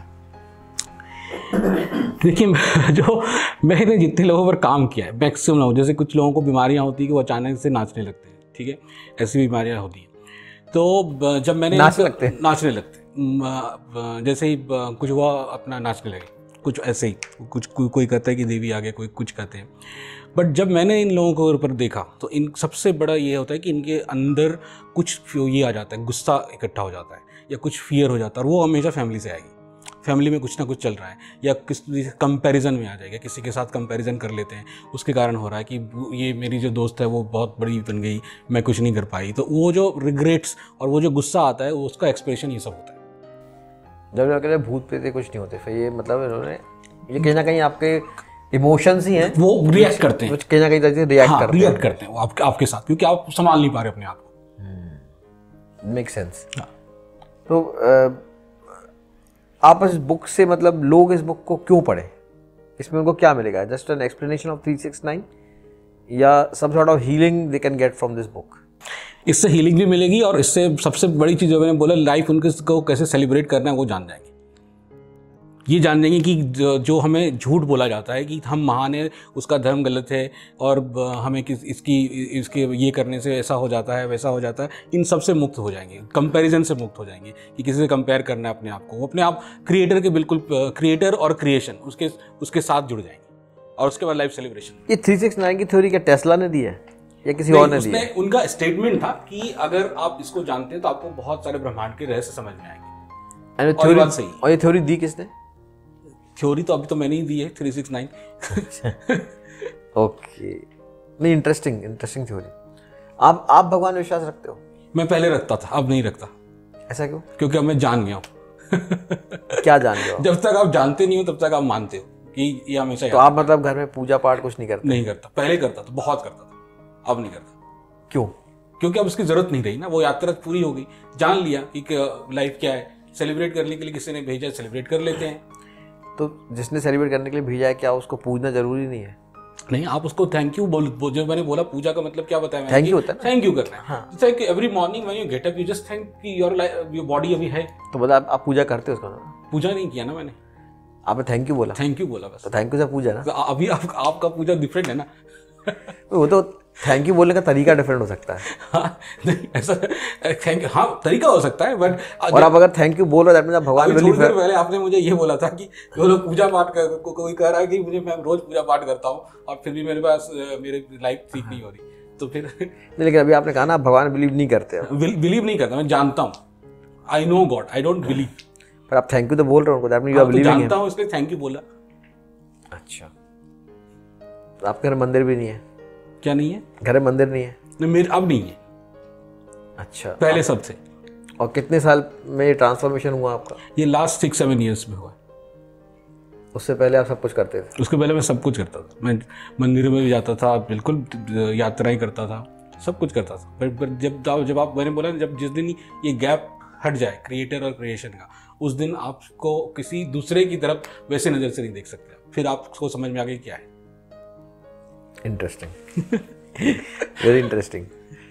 Speaker 2: देखिए, जो मैंने जितने लोगों पर काम किया है, मैक्सिमम लोग, जैसे कुछ लोगों को बीमारियां होती है कि वो अचानक से नाचने लगते हैं, ठीक है, ऐसी बीमारियां होती हैं। तो जब मैंने नाचने लगते, जैसे ही कुछ हुआ अपना नाचने लगे, कुछ ऐसे ही, कुछ कोई कहता है कि देवी आ गए, कोई कुछ कहते हैं। बट जब मैंने इन लोगों के ऊपर देखा तो इन सबसे बड़ा ये होता है कि इनके अंदर कुछ ये आ जाता है, गुस्सा इकट्ठा हो जाता है या कुछ फियर हो जाता है, और वो हमेशा फैमिली से आएगी। फैमिली में कुछ ना कुछ चल रहा है या किस कंपैरिजन में आ जाएगा, किसी के साथ कंपैरिजन कर लेते हैं, उसके कारण हो रहा है कि ये मेरी जो दोस्त है वो बहुत बड़ी बन गई, मैं कुछ नहीं कर पाई। तो वो जो रिग्रेट्स और वो जो गुस्सा आता है, उसका एक्सप्रेशन ये सब होता है।
Speaker 1: जब कहते हैं भूत प्रेत कुछ नहीं होते, फिर ये मतलब इन्होंने ये कहीं ना कहीं आपके इमोशंस ही हैं, वो
Speaker 2: रिएक्ट करते हैं,
Speaker 1: कहीं ना कहीं तरह से रिएक्ट करते हैं
Speaker 2: वो आपके साथ, क्योंकि आप संभाल नहीं पा रहे अपने आप को।
Speaker 1: Make sense. तो आप इस बुक से मतलब लोग इस बुक को क्यों पढ़े, इसमें उनको क्या मिलेगा? जस्ट एन एक्सप्लेनेशन ऑफ 369 या some sort of healing they can get from this book?
Speaker 2: इससे हीलिंग भी मिलेगी और इससे सबसे बड़ी चीज़ जो मैंने बोला, लाइफ उनको कैसे सेलिब्रेट करना है वो जान जाएंगे। ये जान जाएंगे कि जो हमें झूठ बोला जाता है कि हम महान हैं, उसका धर्म गलत है और हमें इसके ये करने से ऐसा हो जाता है, वैसा हो जाता है, इन सब से मुक्त हो जाएंगे, कंपैरिजन से मुक्त हो जाएंगे कि किसी से कंपेयर करना है अपने आप को। वो अपने आप क्रिएटर के बिल्कुल क्रिएटर और क्रिएशन उसके साथ जुड़ जाएंगे और उसके बाद लाइफ सेलिब्रेशन।
Speaker 1: ये 369 की थ्योरी क्या टेस्ला ने दी है या किसी और ने दी है?
Speaker 2: उनका स्टेटमेंट था कि अगर आप इसको जानते हैं तो आपको बहुत सारे ब्रह्मांड के रहस्य समझ में आएंगे। और बात सही।
Speaker 1: और ये थ्योरी दी किसने?
Speaker 2: थ्योरी तो अभी तो मैंने ही दी है, 369।
Speaker 1: ओके, नहीं, इंटरेस्टिंग थ्योरी। आप भगवान में विश्वास रखते हो?
Speaker 2: मैं पहले रखता था, अब नहीं रखता।
Speaker 1: ऐसा क्यों?
Speaker 2: क्योंकि अब मैं जान गया हूँ।
Speaker 1: क्या जान गया?
Speaker 2: जब तक आप जानते नहीं हो तब तक आप मानते हो कि ये हमेशा।
Speaker 1: तो आप मतलब घर में पूजा पाठ कुछ नहीं करते?
Speaker 2: नहीं करता, पहले करता था, बहुत करता था, अब नहीं करता।
Speaker 1: क्यों?
Speaker 2: क्योंकि अब उसकी जरूरत नहीं रही ना, वो यात्रा पूरी हो गई, जान लिया कि लाइफ क्या है, सेलिब्रेट करने के लिए किसी ने भेजा, सेलिब्रेट कर लेते हैं।
Speaker 1: तो जिसने सेलिब्रेट करने के लिए भेजा है, क्या उसको पूजना जरूरी नहीं है?
Speaker 2: नहीं, आप उसको थैंक यू बोल। जो मैंने बोला पूजा का मतलब क्या बताया मैंने?
Speaker 1: थैंक यू होता है,
Speaker 2: थैंक यू करना है। जैसे every morning when you get up you just thank कि योर बॉडी अभी है। तो
Speaker 1: बोला आप पूजा करते हो उसका?
Speaker 2: पूजा नहीं किया ना मैंने,
Speaker 1: आपने थैंक यू बोला।
Speaker 2: थैंक यू बोला बस।
Speaker 1: तो थैंक यू से पूजा ना।
Speaker 2: तो अभी आपका पूजा डिफरेंट है ना।
Speaker 1: वो तो थैंक यू बोलने का तरीका डिफरेंट हो सकता है।
Speaker 2: हाँ, नहीं ऐसा थैंक, हाँ तरीका हो सकता है, बट
Speaker 1: और आप अगर थैंक यू बोल रहे हो, भगवान
Speaker 2: थोड़ी देर पहले आपने मुझे ये बोला था कि जो लोग पूजा पाठ कर, कोई कह रहा है कि मुझे मैं रोज पूजा पाठ करता हूँ और फिर भी मेरे पास मेरी लाइफ ठीक नहीं हो रही, तो फिर
Speaker 1: नहीं, लेकिन अभी आपने कहा ना भगवान बिलीव नहीं करते।
Speaker 2: बिलीव नहीं करता, मैं जानता हूँ, I know God, I don't believe.
Speaker 1: पर आप थैंक यू तो बोल रहे हो, that means you are believing.
Speaker 2: जानता हूँ इसलिए थैंक यू बोला।
Speaker 1: अच्छा, तो आपके घर मंदिर भी नहीं है?
Speaker 2: क्या नहीं है?
Speaker 1: घर में मंदिर नहीं है?
Speaker 2: मेरे अब नहीं है।
Speaker 1: अच्छा,
Speaker 2: पहले सब थे।
Speaker 1: और कितने साल में ये ट्रांसफॉर्मेशन हुआ आपका?
Speaker 2: ये लास्ट 6-7 ईयर्स में हुआ।
Speaker 1: उससे पहले आप सब कुछ करते थे?
Speaker 2: उसके पहले मैं सब कुछ करता था, मैं मंदिर में भी जाता था, बिल्कुल यात्राएं करता था, सब कुछ करता था। पर जब आप मैंने बोला जब जिस दिन ये गैप हट जाए क्रिएटर और क्रिएशन का, उस दिन आपको किसी दूसरे की तरफ वैसे नज़र से नहीं देख सकते, फिर आपको समझ में आ गई क्या है।
Speaker 1: Interesting, very interesting.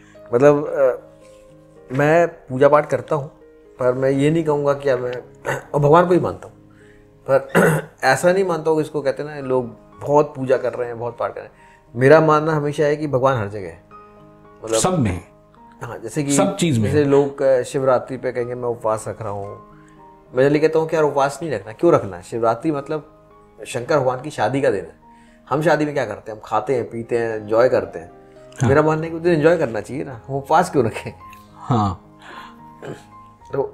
Speaker 1: मतलब मैं पूजा पाठ करता हूँ, पर मैं ये नहीं कहूँगा कि मैं और भगवान को ही मानता हूँ, पर ऐसा नहीं मानता हूँ इसको कहते हैं ना लोग बहुत पूजा कर रहे हैं, बहुत पाठ कर रहे हैं। मेरा मानना हमेशा है कि भगवान हर जगह है, मतलब
Speaker 2: सब में।
Speaker 1: हाँ, जैसे कि
Speaker 2: सब चीज़ में।
Speaker 1: जैसे लोग शिवरात्रि पे कहेंगे मैं उपवास रख रहा हूँ, मैं जल्दी कहता हूँ कि यार उपवास नहीं रखना, क्यों रखना है? शिवरात्रि मतलब शंकर भगवान की शादी का दिन है। हम शादी में क्या करते हैं? हम खाते हैं, पीते हैं, एंजॉय करते हैं। हाँ। मेरा मानना है कि उस दिन एंजॉय करना चाहिए ना, हम उपवास क्यों रखें?
Speaker 2: हाँ,
Speaker 1: तो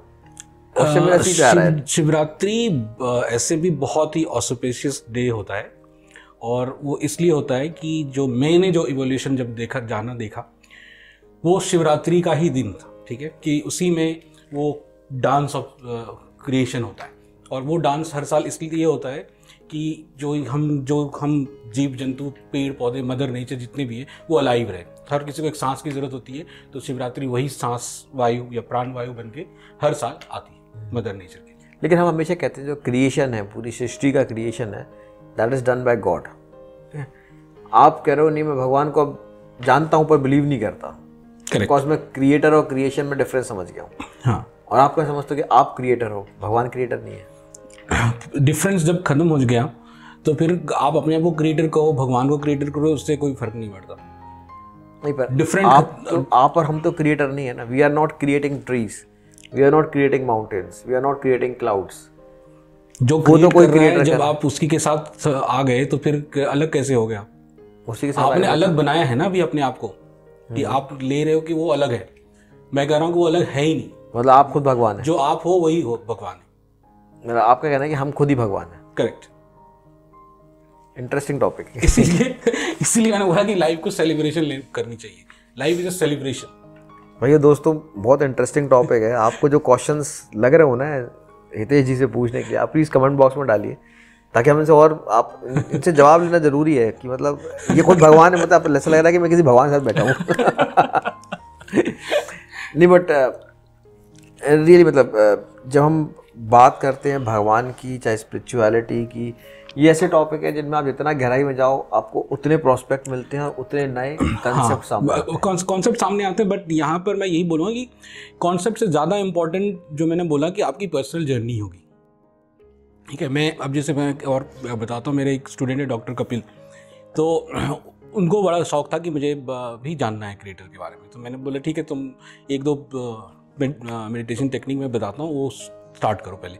Speaker 2: शिवरात्रि ऐसे भी बहुत ही ऑस्पिशियस डे होता है, और वो इसलिए होता है कि जो मैंने जो इवोल्यूशन जब देखा वो शिवरात्रि का ही दिन था, ठीक है, कि उसी में वो डांस ऑफ क्रिएशन होता है। और वो डांस हर साल इसलिए होता है कि जो हम जीव जंतु, पेड़ पौधे, मदर नेचर जितने भी हैं वो अलाइव रहे। हर किसी को एक सांस की ज़रूरत होती है, तो शिवरात्रि वही सांस वायु या प्राण वायु बन के हर साल आती है मदर नेचर की।
Speaker 1: लेकिन हम हमेशा कहते हैं जो क्रिएशन है, पूरी सृष्टि का क्रिएशन है, that is done by God. आप कह रहे हो नहीं मैं भगवान को अब जानता हूँ पर बिलीव नहीं करता, बिकॉज मैं क्रिएटर और क्रिएशन में डिफरेंस समझ गया हूँ।
Speaker 2: हाँ,
Speaker 1: और आप क्या समझते हो कि आप क्रिएटर हो, भगवान क्रिएटर नहीं है?
Speaker 2: डिफरेंस जब खत्म हो गया तो फिर आप अपने आप को क्रिएटर कहो, भगवान को क्रिएटर करो, उससे कोई फर्क नहीं पड़ता।
Speaker 1: नहीं, पर
Speaker 2: डिफरेंट
Speaker 1: आप और हम तो क्रिएटर नहीं है ना। We are not creating trees, we are not creating mountains, we are not creating clouds.
Speaker 2: जो
Speaker 1: वो तो कोई क्रिएटर
Speaker 2: जब आप उसकी के साथ आ गए तो फिर अलग कैसे हो गया?
Speaker 1: उसी के साथ
Speaker 2: आपने अलग बनाया है ना अभी अपने आप को, कि आप ले रहे हो कि वो अलग है। मैं कह रहा हूँ कि वो अलग है ही नहीं।
Speaker 1: मतलब आप खुद भगवान है,
Speaker 2: जो आप हो वही हो भगवान है।
Speaker 1: मतलब आपका कहना है कि हम खुद ही भगवान है।
Speaker 2: करेक्ट।
Speaker 1: इंटरेस्टिंग टॉपिक है।
Speaker 2: इसीलिए मैंने बोला कि लाइफ को सेलिब्रेशन करनी चाहिए। Life is a celebration.
Speaker 1: भैया दोस्तों बहुत इंटरेस्टिंग टॉपिक है। आपको जो क्वेश्चंस लग रहे हो ना हितेश जी से पूछने के लिए, आप प्लीज़ कमेंट बॉक्स में डालिए, ताकि हम इनसे और आप इनसे जवाब लेना जरूरी है कि मतलब ये खुद भगवान है, मतलब आपको ऐसा लग रहा है कि मैं किसी भगवान के साथ बैठा हूँ। नहीं बट रियली मतलब जब हम बात करते हैं भगवान की, चाहे स्पिरिचुअलिटी की, ये ऐसे टॉपिक है जिनमें आप जितना गहराई में जाओ आपको उतने प्रोस्पेक्ट मिलते हैं और उतने नए कॉन्सेप्ट
Speaker 2: सामने आते हैं। बट यहाँ पर मैं यही बोलूँगा कि कॉन्सेप्ट से ज़्यादा इम्पोर्टेंट जो मैंने बोला कि आपकी पर्सनल जर्नी होगी। ठीक है, मैं अब जैसे मैं और बताता हूँ, मेरे एक स्टूडेंट है डॉक्टर कपिल, तो उनको बड़ा शौक था कि मुझे भी जानना है क्रिएटर के बारे में। तो मैंने बोला ठीक है, तुम एक दो मेडिटेशन टेक्निक में बताता हूँ, वो स्टार्ट करो पहले।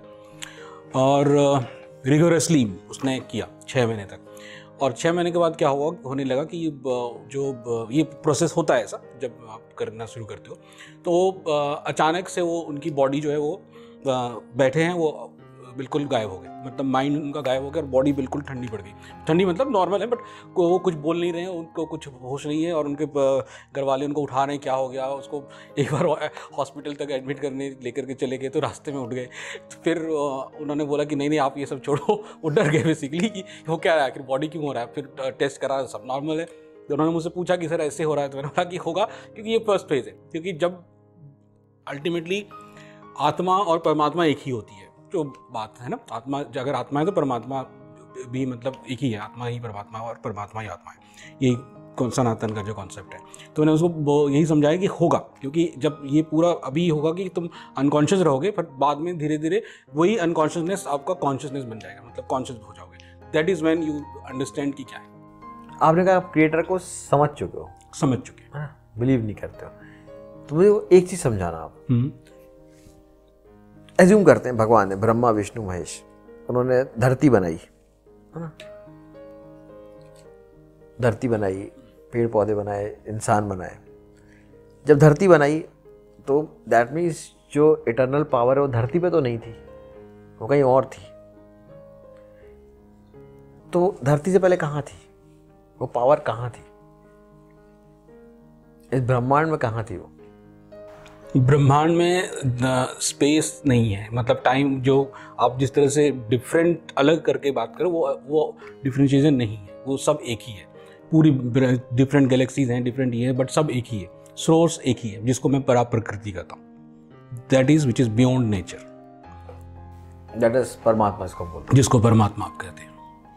Speaker 2: और रिगोरसली उसने किया 6 महीने तक, और 6 महीने के बाद क्या हुआ, होने लगा कि ये प्रोसेस होता है ऐसा जब आप करना शुरू करते हो, तो अचानक से वो उनकी बॉडी जो है वो बैठे हैं वो बिल्कुल गायब हो गए। मतलब माइंड उनका गायब हो गया और बॉडी बिल्कुल ठंडी पड़ गई। ठंडी मतलब नॉर्मल है, बट वो कुछ बोल नहीं रहे हैं, उनको कुछ होश नहीं है, और उनके घर वाले उनको उठा रहे हैं, क्या हो गया उसको। एक बार हॉस्पिटल तक एडमिट करने लेकर के चले गए तो रास्ते में उठ गए। तो फिर उन्होंने बोला कि नहीं आप ये सब छोड़ो। वो डर गए बेसिकली कि वो क्या है, आखिर बॉडी क्यों हो रहा है। फिर टेस्ट करा, सब नॉर्मल है। तो उन्होंने मुझसे पूछा कि सर ऐसे हो रहा है, तो मैंने बोला कि होगा, क्योंकि ये फर्स्ट फेज है। क्योंकि जब अल्टीमेटली आत्मा और परमात्मा एक ही होती है, जो बात है ना, आत्मा अगर आत्मा है तो परमात्मा भी मतलब एक ही है। आत्मा ही परमात्मा और परमात्मा ही आत्मा है, ये सनातन का जो कॉन्सेप्ट है। तो मैंने उसको यही समझाया कि होगा, क्योंकि जब ये पूरा अभी होगा कि तुम अनकॉन्शियस रहोगे, फिर बाद में धीरे धीरे वही अनकॉन्शियसनेस आपका कॉन्शियसनेस बन जाएगा, मतलब कॉन्शियस हो जाओगे। That is when you understand कि क्या है।
Speaker 1: आपने कहा आप क्रिएटर को समझ चुके हो,
Speaker 2: समझ चुके
Speaker 1: हैं, बिलीव नहीं करते हो, तो मुझे एक चीज़ समझाना आप। एज्यूम करते हैं भगवान है, ब्रह्मा विष्णु महेश, उन्होंने धरती बनाई है ना, धरती बनाई, पेड़ पौधे बनाए, इंसान बनाए। जब धरती बनाई तो दैट मीन्स जो इटर्नल पावर है वो धरती पे तो नहीं थी, वो कहीं और थी। तो धरती से पहले कहाँ थी वो पावर, कहाँ थी इस ब्रह्मांड में, कहाँ थी वो?
Speaker 2: ब्रह्मांड में स्पेस नहीं है, मतलब टाइम, जो आप जिस तरह से डिफरेंट अलग करके बात करो, वो डिफरेंशिएशन नहीं है, वो सब एक ही है। पूरी डिफरेंट गैलेक्सीज हैं, डिफरेंट ये है, बट सब एक ही है। सोर्स एक ही है, जिसको मैं परा प्रकृति कहता हूँ। That is which is beyond nature,
Speaker 1: that is परमात्मा, इसको बोलते हैं,
Speaker 2: जिसको परमात्मा आप कहते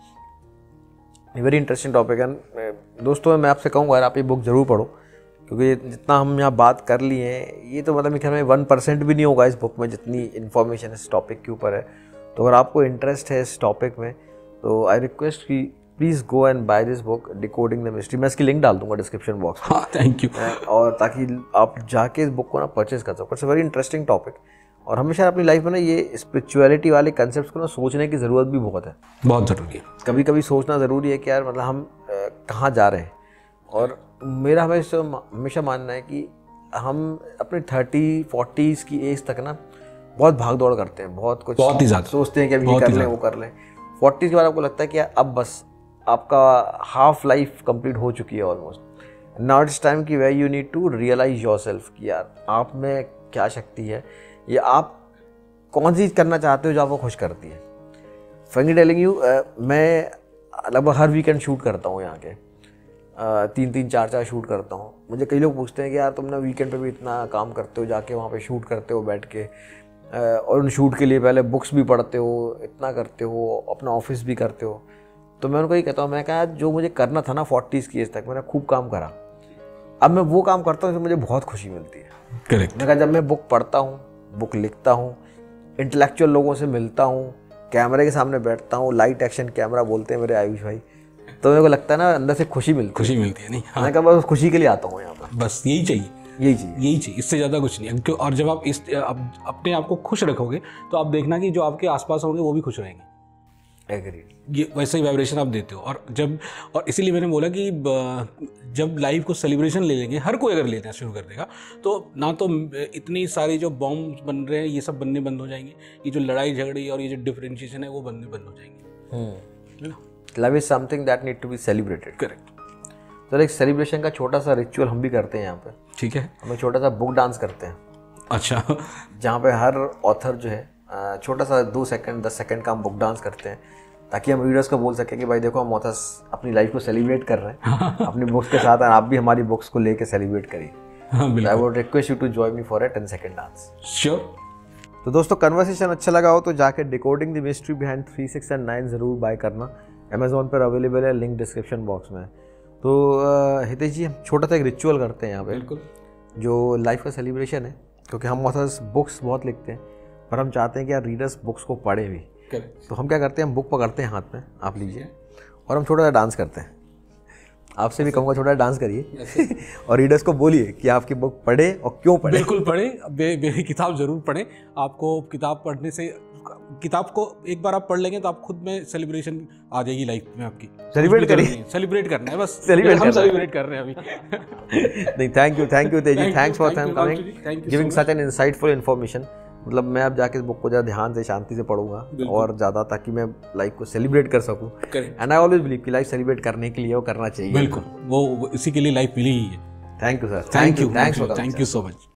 Speaker 2: हैं।
Speaker 1: वेरी इंटरेस्टिंग टॉपिक है दोस्तों। मैं आपसे कहूँगा यार आप ये बुक जरूर पढ़ो, क्योंकि जितना हम यहाँ बात कर लिए हैं ये तो मतलब मेरे ख्याल में 1% भी नहीं होगा इस बुक में, जितनी इन्फॉर्मेशन इस टॉपिक के ऊपर है। तो अगर आपको इंटरेस्ट है इस टॉपिक में तो आई रिक्वेस्ट कि please go and buy this book, decoding the mystery. मैं इसकी लिंक डाल दूंगा डिस्क्रिप्शन बॉक्स में।
Speaker 2: हाँ, थैंक यू।
Speaker 1: और ताकि आप जाके इस बुक को ना परचेज कर सको। It's a very interesting topic, और हमेशा अपनी लाइफ में ना ये स्पिरिचुअलिटी वाले कंसेप्ट्स को ना सोचने की ज़रूरत भी बहुत है,
Speaker 2: बहुत ज़रूरी है।
Speaker 1: कभी कभी सोचना ज़रूरी है कि यार मतलब हम कहाँ जा रहे हैं। और मेरा हमेशा मानना है कि हम अपने 30-40s की एज तक ना बहुत भाग दौड़ करते हैं, बहुत कुछ
Speaker 2: बहुत ही ज़्यादा
Speaker 1: सोचते हैं कि अभी ये कर लें वो कर लें। 40s के बाद आपको लगता है कि यार अब बस आपका हाफ लाइफ कंप्लीट हो चुकी है ऑलमोस्ट। नाउ इट्स टाइम कि where you need to realise yourself कि यार आप में क्या शक्ति है, या आप कौन सी चीज़ करना चाहते हो जो आपको खुश करती है। फ्रैंकली टेलिंग यू, मैं लगभग हर वीकेंड शूट करता हूँ, यहाँ के 3-3, 4-4 शूट करता हूँ। मुझे कई लोग पूछते हैं कि यार तुम ना वीकेंड पे भी इतना काम करते हो, जाके वहाँ पे शूट करते हो बैठ के, और उन शूट के लिए पहले बुक्स भी पढ़ते हो, इतना करते हो, अपना ऑफिस भी करते हो। तो मैं उनको ये कहता हूँ, मैं कहा जो मुझे करना था ना 40s की एज तक, मैंने खूब काम करा, अब मैं वो काम करता हूँ जिससे मुझे बहुत खुशी मिलती है।
Speaker 2: करेक्ट।
Speaker 1: मैं कहा जब मैं बुक पढ़ता हूँ, बुक लिखता हूँ, इंटेलेक्चुअल लोगों से मिलता हूँ, कैमरे के सामने बैठता हूँ, लाइट एक्शन कैमरा बोलते हैं मेरे आयुष भाई, तो मेरे को लगता है ना अंदर से खुशी मिलती है।
Speaker 2: खुशी मिलती है नहीं? हाँ।
Speaker 1: मैं कहा बस खुशी के लिए आता हूँ यहाँ पर,
Speaker 2: बस यही चाहिए।
Speaker 1: यही चाहिए,
Speaker 2: यही चाहिए, इससे ज़्यादा कुछ नहीं। क्यों? और जब आप अपने आप को खुश रखोगे तो आप देखना कि जो आपके आसपास होंगे वो भी खुश रहेंगे।
Speaker 1: एग्रीड।
Speaker 2: ये वैसे ही वाइब्रेशन आप देते हो। और इसीलिए मैंने बोला कि जब लाइफ को सेलिब्रेशन ले लेंगे, हर कोई अगर लेना शुरू कर देगा तो ना तो इतनी सारी जो बॉम्ब बन रहे हैं ये सब बनने बंद हो जाएंगे, ये जो लड़ाई झगड़ी और ये जो डिफरेंशिएशन है वो बनने बंद हो जाएंगे।
Speaker 1: Love is something that need to be celebrated.
Speaker 2: Correct.
Speaker 1: तो एक सेलिब्रेशन का छोटा सा रिचुअल हम भी करते हैं यहाँ पे।
Speaker 2: ठीक है।
Speaker 1: हम एक छोटा सा बुक डांस करते हैं।
Speaker 2: अच्छा।
Speaker 1: जहाँ पे हर ऑथर जो है छोटा सा 2 सेकंड 10 सेकंड का हम बुक डांस करते हैं, ताकि हम रीडर्स को बोल सकें कि भाई देखो हम ऑथर्स अपनी लाइफ को सेलिब्रेट कर रहे हैं अपनी बुक्स के साथ, और आप भी हमारी बुक्स को लेके सेलिब्रेट करिए। I would request you to join me for a 10 second dance.
Speaker 2: Sure.
Speaker 1: तो दोस्तों, कन्वर्सेशन अच्छा लगा हो तो जाके decoding the mystery behind 3, 6 and 9 ज़रूर बाय करना। अमेजोन पर अवेलेबल है, लिंक डिस्क्रिप्शन बॉक्स में। तो हितेश जी, हम छोटा सा एक रिचुअल करते हैं यहाँ पे।
Speaker 2: बिल्कुल।
Speaker 1: जो लाइफ का सेलिब्रेशन है, क्योंकि हम ऑथर्स बुक्स बहुत लिखते हैं पर हम चाहते हैं कि यार रीडर्स बुक्स को पढ़े भी। तो हम क्या करते हैं, हम बुक पकड़ते हैं हाथ में, आप लीजिए, और हम छोटा सा डांस करते हैं। आपसे भी कहूँगा छोटा डांस करिए और रीडर्स को बोलिए कि आपकी बुक पढ़े और क्यों पढ़े।
Speaker 2: बिल्कुल पढ़े, मेरी किताब ज़रूर पढ़ें। आपको किताब पढ़ने से, किताब को एक बार आप पढ़ लेंगे तो आप खुद में सेलिब्रेशन आ जाएगी लाइफ में आपकी।
Speaker 1: सेलिब्रेट करिए,
Speaker 2: सेलिब्रेट करना है बस।
Speaker 1: हम
Speaker 2: सेलिब्रेट कर रहे हैं अभी।
Speaker 1: नहीं, thank you Teji, thanks for coming, giving such an insightful information. मतलब मैं अब जाके इस बुक को ज़्यादा ध्यान से शांति से पढ़ूंगा और ज़्यादा, ताकि मैं लाइफ को सेलिब्रेट कर सकूं। एंड आई ऑलवेज बिलीव कि लाइफ सेलिब्रेट करने के लिए वो करना चाहिए।
Speaker 2: बिल्कुल, वो इसी के लिए लाइफ मिली ही है।
Speaker 1: Thank you sir,
Speaker 2: thank you so much.